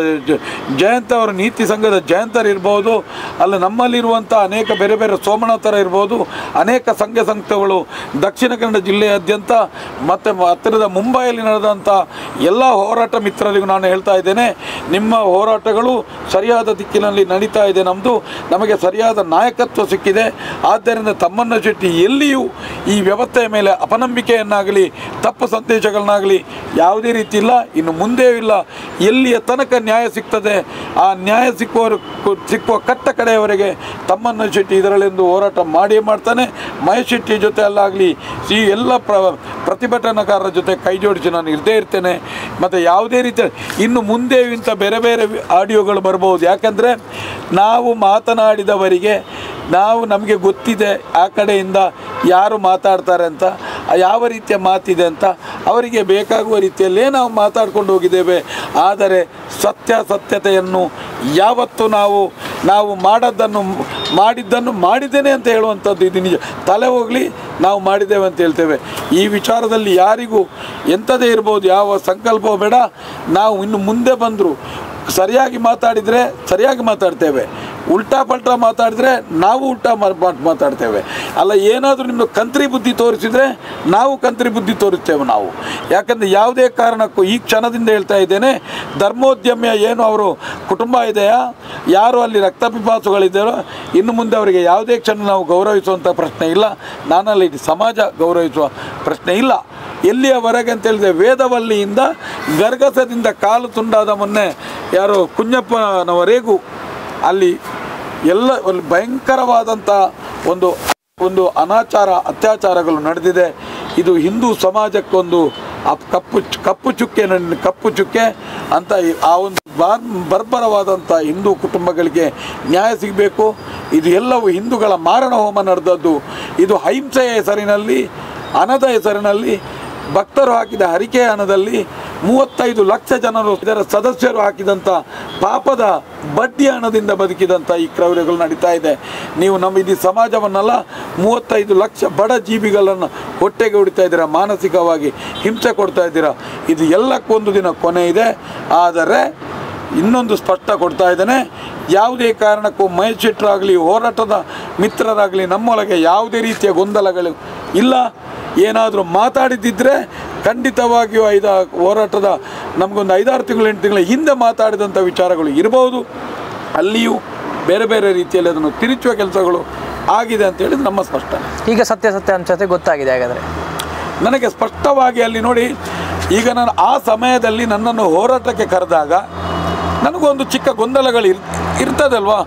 ಜಯಂತ ಅವರ ನೀತಿ ಸಂಘದ ಜಯಂತರು ಇರ್ಬೋದು, ಅಲ್ಲ ನಮ್ಮಲ್ಲಿರುವಂಥ ಅನೇಕ ಬೇರೆ ಬೇರೆ ಸೋಮನಾಥರ ಇರ್ಬೋದು, ಅನೇಕ ಸಂಘ ಸಂಸ್ಥೆಗಳು ದಕ್ಷಿಣ ಕನ್ನಡ ಜಿಲ್ಲೆಯಾದ್ಯಂತ ಮತ್ತು ಹತ್ತಿರದ ಮುಂಬೈಯಲ್ಲಿ ನಡೆದಂಥ ಎಲ್ಲ ಹೋರಾಟ ಮಿತ್ರರಿಗೂ ನಾನು ಹೇಳ್ತಾ ಇದ್ದೇನೆ, ನಿಮ್ಮ ಹೋರಾಟಗಳು ಸರಿಯಾದ ದಿಕ್ಕಿನಲ್ಲಿ ನಡೀತಾ ಇದೆ. ನಮ್ಮದು ನಮಗೆ ಸರಿಯಾದ ನಾಯಕತ್ವ ಸಿಕ್ಕಿದೆ. ಆದ್ದರಿಂದ ತಮ್ಮಣ್ಣ ಶೆಟ್ಟಿ ಎಲ್ಲಿಯೂ ಈ ವ್ಯವಸ್ಥೆಯ ಮೇಲೆ ಅಪನಂಬಿಕೆಯನ್ನಾಗಲಿ ತಪ್ಪು ಸಂದೇಶಗಳನ್ನಾಗಲಿ ಯಾವುದೇ ರೀತಿ ಇಲ್ಲ, ಇನ್ನು ಮುಂದೆಯೂ ಇಲ್ಲ. ಎಲ್ಲಿಯ ತನಕ ನ್ಯಾಯ ಸಿಗ್ತದೆ ಆ ನ್ಯಾಯ ಸಿಕ್ಕುವ ಸಿಕ್ಕುವ ಕಟ್ಟ ಕಡೆಯವರೆಗೆ ತಮ್ಮಣ್ಣ ಶೆಟ್ಟಿ ಇದರಲ್ಲೆಂದು ಹೋರಾಟ ಮಾಡಿಯೇ ಮಾಡ್ತಾನೆ. ಮಹೇಶ್ ಶೆಟ್ಟಿ ಜೊತೆ ಅಲ್ಲಾಗಲಿ ಈ ಎಲ್ಲ ಪ್ರ ಪ್ರತಿಭಟನಾಕಾರರ ಜೊತೆ ಕೈ ಜೋಡಿಸಿ ನಾನು ಇರದೇ ಇರ್ತೇನೆ. ಮತ್ತು ಯಾವುದೇ ರೀತಿಯ ಇನ್ನು ಮುಂದೆ ಇಂಥ ಬೇರೆ ಬೇರೆ ಆಡಿಯೋಗಳು ಬರ್ಬೋದು. ಯಾಕಂದರೆ ನಾವು ಮಾತನಾಡಿದವರಿಗೆ ನಾವು ನಮಗೆ ಗೊತ್ತಿದೆ ಆ ಕಡೆಯಿಂದ ಯಾರು ಮಾತಾಡ್ತಾರೆ ಅಂತ, ಯಾವ ರೀತಿಯ ಮಾತಿದೆ ಅಂತ ಅವರಿಗೆ ಬೇಕಾಗುವ ರೀತಿಯಲ್ಲೇ ನಾವು ಮಾತಾಡ್ಕೊಂಡು ಹೋಗಿದ್ದೇವೆ. ಆದರೆ ಸತ್ಯಾಸತ್ಯತೆಯನ್ನು ಯಾವತ್ತೂ ನಾವು ನಾವು ಮಾಡೋದನ್ನು ಮಾಡಿದ್ದನ್ನು ಮಾಡಿದ್ದೇನೆ ಅಂತ ಹೇಳುವಂಥದ್ದು ಇದು ನಿಜ. ತಲೆ ಹೋಗಲಿ, ನಾವು ಮಾಡಿದ್ದೇವೆ ಅಂತ ಹೇಳ್ತೇವೆ. ಈ ವಿಚಾರದಲ್ಲಿ ಯಾರಿಗೂ ಎಂಥದೇ ಇರ್ಬೋದು, ಯಾವ ಸಂಕಲ್ಪವೂ ಬೇಡ. ನಾವು ಇನ್ನು ಮುಂದೆ ಬಂದರೂ ಸರಿಯಾಗಿ ಮಾತಾಡಿದರೆ ಸರಿಯಾಗಿ ಮಾತಾಡ್ತೇವೆ, ಉಲ್ಟಾ ಪಲ್ಟಾ ಮಾತಾಡಿದರೆ ನಾವು ಉಲ್ಟಾ ಮಾತಾಡ್ತೇವೆ. ಅಲ್ಲ ಏನಾದರೂ ನಿಮ್ಮದು ಕಂತ್ರಿ ಬುದ್ಧಿ ತೋರಿಸಿದರೆ ನಾವು ಕಂತ್ರಿ ಬುದ್ಧಿ ತೋರಿಸ್ತೇವೆ ನಾವು. ಯಾಕಂದರೆ ಯಾವುದೇ ಕಾರಣಕ್ಕೂ ಈ ಕ್ಷಣದಿಂದ ಹೇಳ್ತಾ ಇದ್ದೇನೆ, ಧರ್ಮೋದ್ಯಮಿಯ ಏನು ಅವರು ಕುಟುಂಬ ಇದೆಯಾ, ಯಾರು ಅಲ್ಲಿ ರಕ್ತಪಿಪಾಸುಗಳಿದ್ದಾರೋ ಇನ್ನು ಮುಂದೆ ಅವರಿಗೆ ಯಾವುದೇ ಕ್ಷಣ ನಾವು ಗೌರವಿಸುವಂಥ ಪ್ರಶ್ನೆ ಇಲ್ಲ. ನಾನಲ್ಲಿ ಇಡೀ ಸಮಾಜ ಗೌರವಿಸುವ ಪ್ರಶ್ನೆ ಇಲ್ಲ. ಎಲ್ಲಿಯವರೆಗೆ ಅಂತ ಹೇಳಿದ್ರೆ ವೇದವಲ್ಲಿಯಿಂದ ಗರ್ಗಸದಿಂದ ಕಾಲು ತುಂಡಾದ ಮೊನ್ನೆ ಯಾರು ಕುಂಜಪ್ಪನವರೆಗೂ ಅಲ್ಲಿ ಎಲ್ಲ ಒಂದು ಭಯಂಕರವಾದಂಥ ಒಂದು ಒಂದು ಅನಾಚಾರ ಅತ್ಯಾಚಾರಗಳು ನಡೆದಿದೆ. ಇದು ಹಿಂದೂ ಸಮಾಜಕ್ಕೊಂದು ಕಪ್ಪು ಕಪ್ಪು ಚುಕ್ಕೆ ಕಪ್ಪು ಚುಕ್ಕೆ ಅಂತ ಆ ಒಂದು ಬಾರ್ ಬರ್ಬರವಾದಂಥ ಹಿಂದೂ ಕುಟುಂಬಗಳಿಗೆ ನ್ಯಾಯ ಸಿಗಬೇಕು. ಇದು ಎಲ್ಲವೂ ಹಿಂದೂಗಳ ಮಾರಣ ಹೋಮ ನಡೆದದ್ದು. ಇದು ಅಹಿಂಸೆಯ ಹೆಸರಿನಲ್ಲಿ, ಹಣದ ಹೆಸರಿನಲ್ಲಿ, ಭಕ್ತರು ಹಾಕಿದ ಹರಿಕೆ ಹಣದಲ್ಲಿ ಮೂವತ್ತೈದು ಲಕ್ಷ ಜನರು ಇದರ ಸದಸ್ಯರು ಹಾಕಿದಂಥ ಪಾಪದ ಬಡ್ಡಿ ಹಣದಿಂದ ಬದುಕಿದಂಥ ಈ ಕ್ರೌರ್ಯಗಳು ನಡೀತಾ ಇದೆ. ನೀವು ನಮ್ಮ ಇಡೀ ಸಮಾಜವನ್ನೆಲ್ಲ ಮೂವತ್ತೈದು ಲಕ್ಷ ಬಡ ಜೀವಿಗಳನ್ನು ಹೊಟ್ಟೆಗೆ ಹೊಡಿತಾ ಇದ್ದೀರಾ, ಮಾನಸಿಕವಾಗಿ ಹಿಂಸೆ ಕೊಡ್ತಾ ಇದ್ದೀರಾ. ಇದು ಎಲ್ಲಕ್ಕೊಂದು ದಿನ ಕೊನೆ ಇದೆ. ಆದರೆ ಇನ್ನೊಂದು ಸ್ಪಷ್ಟ ಕೊಡ್ತಾ ಇದ್ದೇನೆ, ಯಾವುದೇ ಕಾರಣಕ್ಕೂ ಮಹೇಶ್ ಶೆಟ್ಟರಾಗಲಿ ಹೋರಾಟದ ಮಿತ್ರರಾಗಲಿ ನಮ್ಮೊಳಗೆ ಯಾವುದೇ ರೀತಿಯ ಗೊಂದಲಗಳು ಇಲ್ಲ. ಏನಾದರೂ ಮಾತಾಡಿದ್ದಿದ್ದರೆ ಖಂಡಿತವಾಗಿಯೂ ಐದು ಹೋರಾಟದ ನಮಗೊಂದು ಐದಾರು ತಿಂಗಳು ಎಂಟು ತಿಂಗಳ ಹಿಂದೆ ಮಾತಾಡಿದಂಥ ವಿಚಾರಗಳು ಇರಬಹುದು. ಅಲ್ಲಿಯೂ ಬೇರೆ ಬೇರೆ ರೀತಿಯಲ್ಲಿ ಅದನ್ನು ತಿರುಚುವ ಕೆಲಸಗಳು ಆಗಿದೆ ಅಂತೇಳಿದ್ರೆ ನಮ್ಮ ಸ್ಪಷ್ಟನೆ. ಈಗ ಸತ್ಯಾಸತ್ಯ ಅಂಶತೆ ಗೊತ್ತಾಗಿದೆ. ಹಾಗಾದರೆ ನನಗೆ ಸ್ಪಷ್ಟವಾಗಿ ಅಲ್ಲಿ ನೋಡಿ, ಈಗ ನಾನು ಆ ಸಮಯದಲ್ಲಿ ನನ್ನನ್ನು ಹೋರಾಟಕ್ಕೆ ಕರೆದಾಗ ನನಗೊಂದು ಚಿಕ್ಕ ಗೊಂದಲಗಳು ಇರ್ ಇರ್ತದಲ್ವಾ.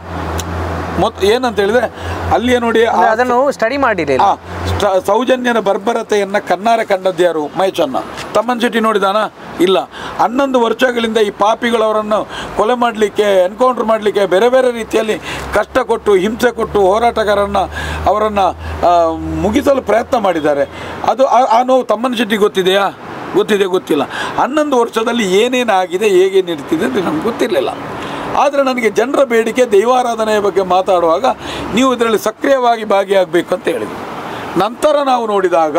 ಮೊತ್ತ ಏನಂತ ಹೇಳಿದ್ರೆ ಅಲ್ಲಿಯೇ ನೋಡಿ ಅದನ್ನು ಸ್ಟಡಿ ಮಾಡಿರಿ. ಸೌಜನ್ಯನ ಬರ್ಬರತೆಯನ್ನು ಕಣ್ಣಾರೆ ಕಂಡದ್ದು ಯಾರು? ಮಹೇಶಣ್ಣ. ತಮ್ಮನ್ ಶೆಟ್ಟಿ ನೋಡಿದಾನ? ಇಲ್ಲ. ಹನ್ನೊಂದು ವರ್ಷಗಳಿಂದ ಈ ಪಾಪಿಗಳವರನ್ನು ಕೊಲೆ ಮಾಡಲಿಕ್ಕೆ, ಎನ್ಕೌಂಟರ್ ಮಾಡಲಿಕ್ಕೆ ಬೇರೆ ಬೇರೆ ರೀತಿಯಲ್ಲಿ ಕಷ್ಟ ಕೊಟ್ಟು, ಹಿಂಸೆ ಕೊಟ್ಟು, ಹೋರಾಟಗಾರರನ್ನು ಅವರನ್ನು ಮುಗಿಸಲು ಪ್ರಯತ್ನ ಮಾಡಿದ್ದಾರೆ. ಅದು ಆ ನೋವು ತಮ್ಮನ್ ಶೆಟ್ಟಿ ಗೊತ್ತಿದೆಯಾ? ಗೊತ್ತಿದೆ? ಗೊತ್ತಿಲ್ಲ. ಹನ್ನೊಂದು ವರ್ಷದಲ್ಲಿ ಏನೇನಾಗಿದೆ, ಹೇಗೇನು ಇರ್ತಿದೆ ಅಂತ ನಮ್ಗೆ ಗೊತ್ತಿರಲಿಲ್ಲ. ಆದರೆ ನನಗೆ ಜನರ ಬೇಡಿಕೆ ದೈವಾರಾಧನೆಯ ಬಗ್ಗೆ ಮಾತಾಡುವಾಗ ನೀವು ಇದರಲ್ಲಿ ಸಕ್ರಿಯವಾಗಿ ಭಾಗಿಯಾಗಬೇಕು ಅಂತ ಹೇಳಿದರು. ನಂತರ ನಾವು ನೋಡಿದಾಗ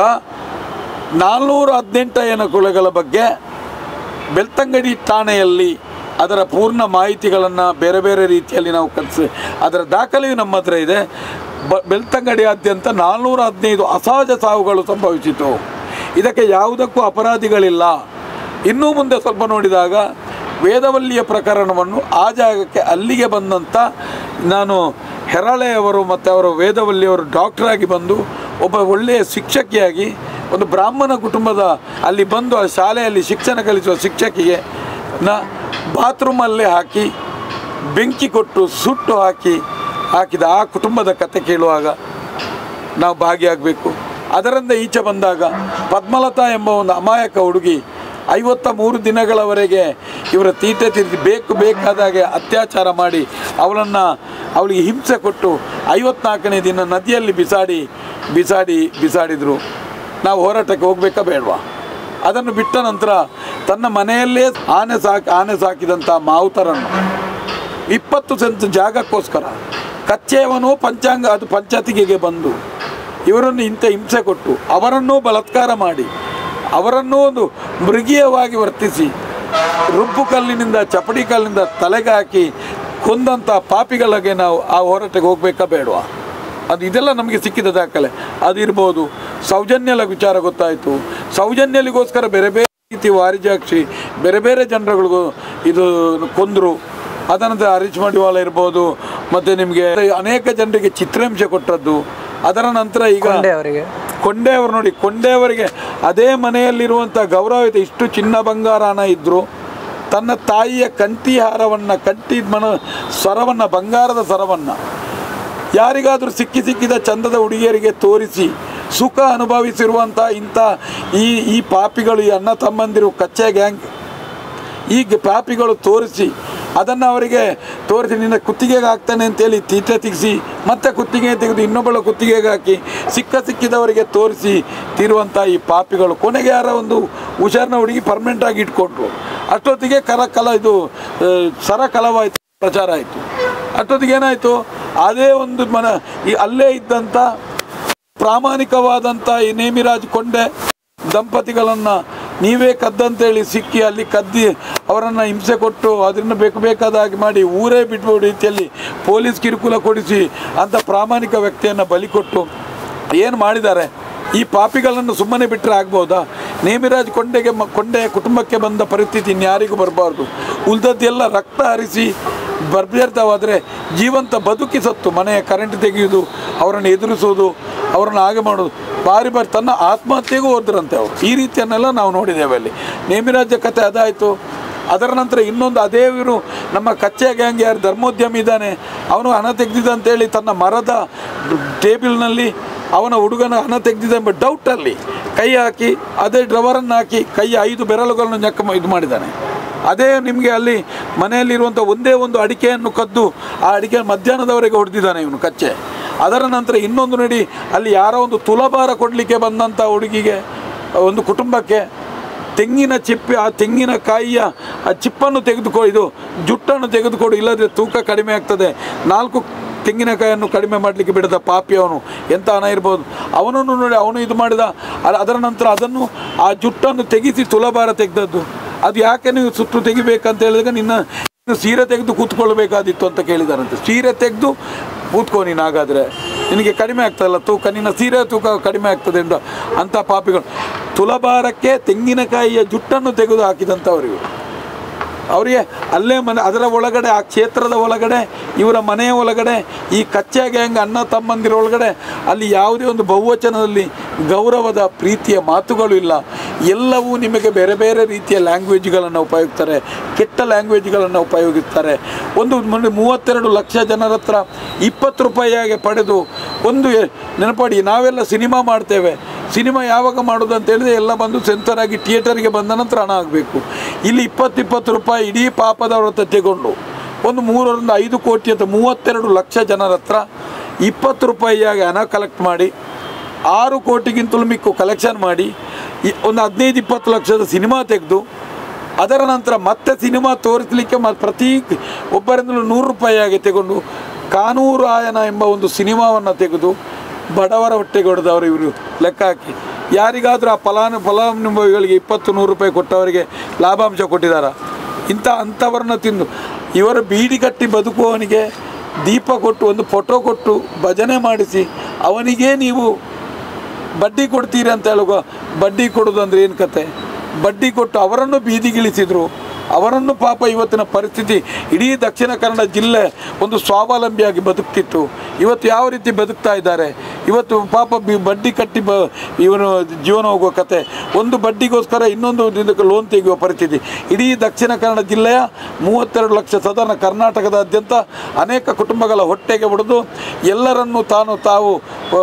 ನಾಲ್ನೂರ ಹದಿನೆಂಟು ಕೊಲೆಗಳ ಬಗ್ಗೆ ಬೆಳ್ತಂಗಡಿ ಠಾಣೆಯಲ್ಲಿ ಅದರ ಪೂರ್ಣ ಮಾಹಿತಿಗಳನ್ನು ಬೇರೆ ಬೇರೆ ರೀತಿಯಲ್ಲಿ ನಾವು ಕಲಿಸಿ ಅದರ ದಾಖಲೆಯು ನಮ್ಮ ಹತ್ರ ಇದೆ. ಬ ಬೆಳ್ತಂಗಡಿಯಾದ್ಯಂತ ನಾಲ್ನೂರ ಹದಿನೈದು ಅಸಹಜ ಸಾವುಗಳು ಸಂಭವಿಸಿತು. ಇದಕ್ಕೆ ಯಾವುದಕ್ಕೂ ಅಪರಾಧಿಗಳಿಲ್ಲ. ಇನ್ನೂ ಮುಂದೆ ಸ್ವಲ್ಪ ನೋಡಿದಾಗ ವೇದವಲ್ಲಿಯ ಪ್ರಕರಣವನ್ನು ಆ ಜಾಗಕ್ಕೆ ಅಲ್ಲಿಗೆ ಬಂದಂಥ ನಾನು ಹೆರಾಳೆಯವರು ಮತ್ತು ಅವರು ವೇದವಲ್ಲಿಯವರು ಡಾಕ್ಟ್ರಾಗಿ ಬಂದು ಒಬ್ಬ ಒಳ್ಳೆಯ ಶಿಕ್ಷಕಿಯಾಗಿ ಒಂದು ಬ್ರಾಹ್ಮಣ ಕುಟುಂಬದ ಅಲ್ಲಿ ಬಂದು ಆ ಶಾಲೆಯಲ್ಲಿ ಶಿಕ್ಷಣ ಕಲಿಸುವ ಶಿಕ್ಷಕಿಗೆ ನ ಬಾತ್ರೂಮಲ್ಲೇ ಹಾಕಿ ಬೆಂಕಿ ಕೊಟ್ಟು ಸುಟ್ಟು ಹಾಕಿ ಹಾಕಿದ ಆ ಕುಟುಂಬದ ಕತೆ ಕೇಳುವಾಗ ನಾವು ಭಾಗಿಯಾಗಬೇಕು. ಅದರಿಂದ ಈಚೆ ಬಂದಾಗ ಪದ್ಮಲತಾ ಎಂಬ ಒಂದು ಅಮಾಯಕ ಹುಡುಗಿ ಐವತ್ತ ಮೂರು ದಿನಗಳವರೆಗೆ ಇವರ ತೀಟೆ ತಿರುಗಿ ಬೇಕು ಬೇಕಾದಾಗೆ ಅತ್ಯಾಚಾರ ಮಾಡಿ ಅವಳನ್ನು ಅವಳಿಗೆ ಹಿಂಸೆ ಕೊಟ್ಟು ಐವತ್ನಾಲ್ಕನೇ ದಿನ ನದಿಯಲ್ಲಿ ಬಿಸಾಡಿ ಬಿಸಾಡಿ ಬಿಸಾಡಿದರು. ನಾವು ಹೋರಾಟಕ್ಕೆ ಹೋಗಬೇಕಾ ಬೇಡವಾ? ಅದನ್ನು ಬಿಟ್ಟ ನಂತರ ತನ್ನ ಮನೆಯಲ್ಲೇ ಆನೆ ಸಾಕಿ ಆನೆ ಸಾಕಿದಂಥ ಮಾವುತರನ್ನು ಇಪ್ಪತ್ತು ಸೆಂಟ್ ಜಾಗಕ್ಕೋಸ್ಕರ ಕಚ್ಚೆಯವನು ಪಂಚಾಂಗ ಅದು ಪಂಚಾಯತಿಗೆ ಬಂದು ಇವರನ್ನು ಇಂಥ ಹಿಂಸೆ ಕೊಟ್ಟು ಅವರನ್ನೂ ಬಲಾತ್ಕಾರ ಮಾಡಿ ಅವರನ್ನೂ ಒಂದು ಮೃಗೀಯವಾಗಿ ವರ್ತಿಸಿ ರುಬ್ಬು ಕಲ್ಲಿನಿಂದ ಚಪಡಿ ಕಲ್ಲಿನಿಂದ ತಲೆಗೆ ಹಾಕಿ ಕೊಂದಂಥ ಪಾಪಿಗಳಿಗೆ ನಾವು ಆ ಹೋರಾಟಕ್ಕೆ ಹೋಗಬೇಕಾ ಬೇಡವಾ? ಅದು ಇದೆಲ್ಲ ನಮಗೆ ಸಿಕ್ಕಿದ ದಾಖಲೆ. ಅದಿರ್ಬೋದು. ಸೌಜನ್ಯಲ ವಿಚಾರ ಗೊತ್ತಾಯಿತು. ಸೌಜನ್ಯಲಿಗೋಸ್ಕರ ಬೇರೆ ಬೇರೆ ರೀತಿ ವಾರಿಜಾಕ್ಷಿ ಬೇರೆ ಬೇರೆ ಜನರುಗಳಿಗೂ ಇದು ಕೊಂದರು. ಅದನಂತರ ಹರೀಶ್ ಮಡಿವಾಳ ಇರ್ಬೋದು, ಮತ್ತು ನಿಮಗೆ ಅನೇಕ ಜನರಿಗೆ ಚಿತ್ರಹಿಂಸೆ ಕೊಟ್ಟದ್ದು. ಅದರ ನಂತರ ಈಗ ಅವರಿಗೆ ಕೊಂಡೆಯವರು ನೋಡಿ, ಕೊಂಡೆಯವರಿಗೆ ಅದೇ ಮನೆಯಲ್ಲಿರುವಂಥ ಗೌರವಯುತ ಇಷ್ಟು ಚಿನ್ನ ಬಂಗಾರ ಹಣ ಇದ್ದರು ತನ್ನ ತಾಯಿಯ ಕಂಠಿ ಹಾರವನ್ನು ಕಂಠಿ ಮನ ಸರವನ್ನು ಬಂಗಾರದ ಸರವನ್ನು ಯಾರಿಗಾದರೂ ಸಿಕ್ಕಿ ಸಿಕ್ಕಿದ ಚಂದದ ಹುಡುಗಿಯರಿಗೆ ತೋರಿಸಿ ಸುಖ ಅನುಭವಿಸಿರುವಂಥ ಇಂಥ ಈ ಈ ಪಾಪಿಗಳು, ಈ ಅಣ್ಣ ತಮ್ಮಂದಿರು ಕಚ್ಚೆ ಗ್ಯಾಂಗ್, ಈ ಪಾಪಿಗಳು ತೋರಿಸಿ ಅದನ್ನು ಅವರಿಗೆ ತೋರಿಸಿ ನಿನ್ನ ಕುತ್ತಿಗೆಗೆ ಹಾಕ್ತಾನೆ ಅಂತೇಳಿ ತೀಟೆ ತೆಗೆಸಿ ಮತ್ತೆ ಕುತ್ತಿಗೆ ತೆಗೆದು ಇನ್ನೊಬ್ಬಳ ಕುತ್ತಿಗೆಗೆ ಹಾಕಿ ಸಿಕ್ಕ ಸಿಕ್ಕಿದವರಿಗೆ ತೋರಿಸಿ ತೀರುವಂಥ ಈ ಪಾಪಿಗಳು ಕೊನೆಗೆ ಯಾರ ಒಂದು ಹುಷಾರನ್ನ ಹುಡುಗಿ ಪರ್ಮನೆಂಟಾಗಿ ಇಟ್ಕೊಂಡ್ರು. ಅಷ್ಟೊತ್ತಿಗೆ ಕರ ಕಲ ಇದು ಸರ ಕಲವಾಯಿತು, ಪ್ರಚಾರ ಆಯಿತು. ಅಷ್ಟೊತ್ತಿಗೆ ಏನಾಯಿತು, ಅದೇ ಒಂದು ಮನ ಈ ಅಲ್ಲೇ ಇದ್ದಂಥ ಪ್ರಾಮಾಣಿಕವಾದಂಥ ಈ ನೇಮಿರಾಜ್ ಕೊಂಡೆ ದಂಪತಿಗಳನ್ನು ನೀವೇ ಕದ್ದಂತೇಳಿ ಸಿಕ್ಕಿ ಅಲ್ಲಿ ಕದ್ದಿ ಅವರನ್ನು ಹಿಂಸೆ ಕೊಟ್ಟು ಅದನ್ನು ಬೇಕು ಬೇಕಾದಾಗಿ ಮಾಡಿ ಊರೇ ಬಿಟ್ಬಿಡೋ ರೀತಿಯಲ್ಲಿ ಪೊಲೀಸ್ ಕಿರುಕುಳ ಕೊಡಿಸಿ ಅಂಥ ಪ್ರಾಮಾಣಿಕ ವ್ಯಕ್ತಿಯನ್ನು ಬಲಿ ಕೊಟ್ಟು ಏನು ಮಾಡಿದ್ದಾರೆ. ಈ ಪಾಪಿಗಳನ್ನು ಸುಮ್ಮನೆ ಬಿಟ್ಟರೆ ಆಗ್ಬೋದಾ? ನೇಮಿರಾಜ್ ಕೊಂಡೆಗೆ ಕೊಂಡೆ ಕುಟುಂಬಕ್ಕೆ ಬಂದ ಪರಿಸ್ಥಿತಿ ಇನ್ಯಾರಿಗೂ ಬರಬಾರ್ದು. ಉಳಿದದ್ದೆಲ್ಲ ರಕ್ತ ಹರಿಸಿ ಬರ್ಬೇರ್ತಾವಾದರೆ ಜೀವಂತ ಬದುಕಿ ಸತ್ತು ಮನೆಯ ಕರೆಂಟ್ ತೆಗೆಯುವುದು, ಅವರನ್ನು ಎದುರಿಸೋದು, ಅವರನ್ನು ಹಾಗೆ ಮಾಡೋದು, ಬಾರಿ ಬಾರಿ ತನ್ನ ಆತ್ಮಹತ್ಯೆಗೂ ಹೋದ್ರಂತೆ ಅವರು. ಈ ರೀತಿಯನ್ನೆಲ್ಲ ನಾವು ನೋಡಿದ್ದೇವೆ ಅಲ್ಲಿ. ನೇಮಿರಾಜ ಕತೆ ಅದಾಯಿತು. ಅದರ ನಂತರ ಇನ್ನೊಂದು ಅದೇ ಇವರು ನಮ್ಮ ಕಚ್ಚೆ ಗ್ಯಾಂಗ್ ಯಾರು ಧರ್ಮೋದ್ಯಮಿ ಇದ್ದಾನೆ, ಅವನು ಹಣ ತೆಗೆದಿದ್ದಂತೇಳಿ ತನ್ನ ಮರದ ಟೇಬಲ್ನಲ್ಲಿ ಅವನ ಹುಡುಗನ ಹಣ ತೆಗೆದಿದ್ದ ಎಂಬ ಡೌಟಲ್ಲಿ ಕೈ ಹಾಕಿ ಅದೇ ಡ್ರವರನ್ನು ಹಾಕಿ ಕೈ ಐದು ಬೆರಳುಗಳನ್ನು ನೆಕ್ಕ ಇದು ಮಾಡಿದ್ದಾನೆ. ಅದೇ ನಿಮಗೆ ಅಲ್ಲಿ ಮನೆಯಲ್ಲಿರುವಂಥ ಒಂದೇ ಒಂದು ಅಡಿಕೆಯನ್ನು ಕದ್ದು ಆ ಅಡಿಕೆ ಮಧ್ಯಾಹ್ನದವರೆಗೆ ಹೊಡೆದಿದ್ದಾನೆ ಇವನು ಕಚ್ಚೆ. ಅದರ ನಂತರ ಇನ್ನೊಂದು ನೋಡಿ, ಅಲ್ಲಿ ಯಾರೋ ಒಂದು ತುಲಾಭಾರ ಕೊಡಲಿಕ್ಕೆ ಬಂದಂಥ ಹುಡುಗಿಗೆ ಒಂದು ಕುಟುಂಬಕ್ಕೆ ತೆಂಗಿನ ಚಿಪ್ಪೆ ಆ ತೆಂಗಿನಕಾಯಿಯ ಆ ಚಿಪ್ಪನ್ನು ತೆಗೆದುಕೊ ಇದು ಜುಟ್ಟನ್ನು ತೆಗೆದುಕೊಡು, ಇಲ್ಲದ್ರೆ ತೂಕ ಕಡಿಮೆ ಆಗ್ತದೆ. ನಾಲ್ಕು ತೆಂಗಿನಕಾಯಿಯನ್ನು ಕಡಿಮೆ ಮಾಡಲಿಕ್ಕೆ ಬಿಡದ ಪಾಪಿ ಅವನು, ಎಂಥ ಹಣ ಇರ್ಬೋದು. ಅವನನ್ನು ನೋಡಿ ಅವನು ಇದು ಮಾಡಿದ. ಅದರ ನಂತರ ಅದನ್ನು ಆ ಜುಟ್ಟನ್ನು ತೆಗೆಸಿ ತುಲಾಭಾರ ತೆಗೆದದ್ದು. ಅದು ಯಾಕೆ ನೀವು ಸುಟ್ಟು ತೆಗಿಬೇಕಂತ ಹೇಳಿದಾಗ ನಿನ್ನ ಸೀರೆ ತೆಗೆದು ಕೂತ್ಕೊಳ್ಬೇಕಾದಿತ್ತು ಅಂತ ಕೇಳಿದಾರಂತೆ. ಸೀರೆ ತೆಗೆದು ಕೂತ್ಕೋ ನೀನು, ಹಾಗಾದರೆ ನಿನಗೆ ಕಡಿಮೆ ಆಗ್ತದಲ್ಲ ತೂಕ, ನಿನ್ನ ಸೀರೆ ತೂಕ ಕಡಿಮೆ ಆಗ್ತದೆ ಎಂದು ಅಂಥ ಪಾಪಿಗಳು ತುಲಾಭಾರಕ್ಕೆ ತೆಂಗಿನಕಾಯಿಯ ಜುಟ್ಟನ್ನು ತೆಗೆದು ಹಾಕಿದಂಥವರಿಗೂ ಅವರಿಗೆ ಅಲ್ಲೇ ಮನೆ ಅದರ ಒಳಗಡೆ ಆ ಕ್ಷೇತ್ರದ ಒಳಗಡೆ ಇವರ ಮನೆಯ ಒಳಗಡೆ ಈ ಕಚ್ಚೆ ಗ್ಯಾಂಗ್ ಅಣ್ಣ ತಮ್ಮಂದಿರ ಒಳಗಡೆ ಅಲ್ಲಿ ಯಾವುದೇ ಒಂದು ಬಹುವಚನದಲ್ಲಿ ಗೌರವದ ಪ್ರೀತಿಯ ಮಾತುಗಳು ಇಲ್ಲ. ಎಲ್ಲವೂ ನಿಮಗೆ ಬೇರೆ ಬೇರೆ ರೀತಿಯ ಲ್ಯಾಂಗ್ವೇಜ್ಗಳನ್ನು ಉಪಯೋಗಿಸ್ತಾರೆ, ಕೆಟ್ಟ ಲ್ಯಾಂಗ್ವೇಜ್ಗಳನ್ನು ಉಪಯೋಗಿಸ್ತಾರೆ. ಒಂದು ಮೂವತ್ತೆರಡು ಲಕ್ಷ ಜನರ ಹತ್ರ ಇಪ್ಪತ್ತು ರೂಪಾಯಿಯಾಗೆ ಪಡೆದು ಒಂದು ನೆನಪಡಿ, ನಾವೆಲ್ಲ ಸಿನಿಮಾ ಮಾಡ್ತೇವೆ, ಸಿನಿಮಾ ಯಾವಾಗ ಮಾಡೋದು ಅಂತ ಹೇಳಿದ್ರೆ ಎಲ್ಲ ಬಂದು ಸೆನ್ಸರ್ ಆಗಿ ಥಿಯೇಟರ್ಗೆ ಬಂದ ನಂತರ ಹಣ ಆಗಬೇಕು. ಇಲ್ಲಿ ಇಪ್ಪತ್ತು ಇಪ್ಪತ್ತು ರೂಪಾಯಿ ಇಡೀ ಪಾಪದವ್ರ ಹತ್ರ ತೆಗೊಂಡು ಒಂದು ಮೂರರಿಂದ ಐದು ಕೋಟಿ ಅಥವಾ ಮೂವತ್ತೆರಡು ಲಕ್ಷ ಜನರ ಹತ್ರ ಇಪ್ಪತ್ತು ರೂಪಾಯಿಯಾಗಿ ಹಣ ಕಲೆಕ್ಟ್ ಮಾಡಿ ಆರು ಕೋಟಿಗಿಂತಲೂ ಮಿಕ್ಕು ಕಲೆಕ್ಷನ್ ಮಾಡಿ ಒಂದು ಹದಿನೈದು ಇಪ್ಪತ್ತು ಲಕ್ಷದ ಸಿನಿಮಾ ತೆಗೆದು ಅದರ ನಂತರ ಮತ್ತೆ ಸಿನಿಮಾ ತೋರಿಸಲಿಕ್ಕೆ ಮ ಪ್ರತಿ ಒಬ್ಬರಿಂದಲೂ ನೂರು ರೂಪಾಯಿಯಾಗಿ ತೆಗೊಂಡು ಕಾನೂರು ಆಯನ ಎಂಬ ಒಂದು ಸಿನಿಮಾವನ್ನು ತೆಗೆದು ಬಡವರ ಹೊಟ್ಟೆಗೆ ಹೊಡೆದವರು ಇವರು ಲೆಕ್ಕ ಹಾಕಿ ಯಾರಿಗಾದರೂ ಆ ಫಲಾನು ಫಲಾನುಭವಿಗಳಿಗೆ ಇಪ್ಪತ್ತು ನೂರು ರೂಪಾಯಿ ಕೊಟ್ಟವರಿಗೆ ಲಾಭಾಂಶ ಕೊಟ್ಟಿದ್ದಾರೆ. ಇಂಥ ಅಂಥವ್ರನ್ನ ತಿಂದು ಇವರು ಬೀಡಿ ಕಟ್ಟಿ ಬದುಕುವವನಿಗೆ ದೀಪ ಕೊಟ್ಟು ಒಂದು ಫೋಟೋ ಕೊಟ್ಟು ಭಜನೆ ಮಾಡಿಸಿ ಅವನಿಗೇ ನೀವು ಬಡ್ಡಿ ಕೊಡ್ತೀರಿ ಅಂತ ಹೇಳುವ. ಬಡ್ಡಿ ಕೊಡೋದು ಅಂದರೆ ಏನು ಕತೆ? ಬಡ್ಡಿ ಕೊಟ್ಟು ಅವರನ್ನು ಬೀದಿಗಿಳಿಸಿದರು. ಅವರನ್ನು ಪಾಪ ಇವತ್ತಿನ ಪರಿಸ್ಥಿತಿ ಇಡೀ ದಕ್ಷಿಣ ಕನ್ನಡ ಜಿಲ್ಲೆ ಒಂದು ಸ್ವಾವಲಂಬಿಯಾಗಿ ಬದುಕ್ತಿತ್ತು. ಇವತ್ತು ಯಾವ ರೀತಿ ಬದುಕ್ತಾ ಇದ್ದಾರೆ? ಇವತ್ತು ಪಾಪ ಬಿ ಬಡ್ಡಿ ಕಟ್ಟಿ ಬ ಇವನು ಜೀವನ ಹೋಗುವ ಕತೆ. ಒಂದು ಬಡ್ಡಿಗೋಸ್ಕರ ಇನ್ನೊಂದು ಇದಕ್ಕೆ ಲೋನ್ ತೆಗೆಯುವ ಪರಿಸ್ಥಿತಿ ಇಡೀ ದಕ್ಷಿಣ ಕನ್ನಡ ಜಿಲ್ಲೆಯ ಮೂವತ್ತೆರಡು ಲಕ್ಷ ಸಾಧಾರಣ ಕರ್ನಾಟಕದಾದ್ಯಂತ ಅನೇಕ ಕುಟುಂಬಗಳ ಹೊಟ್ಟೆಗೆ ಹೊಡೆದು ಎಲ್ಲರನ್ನು ತಾನು ತಾವು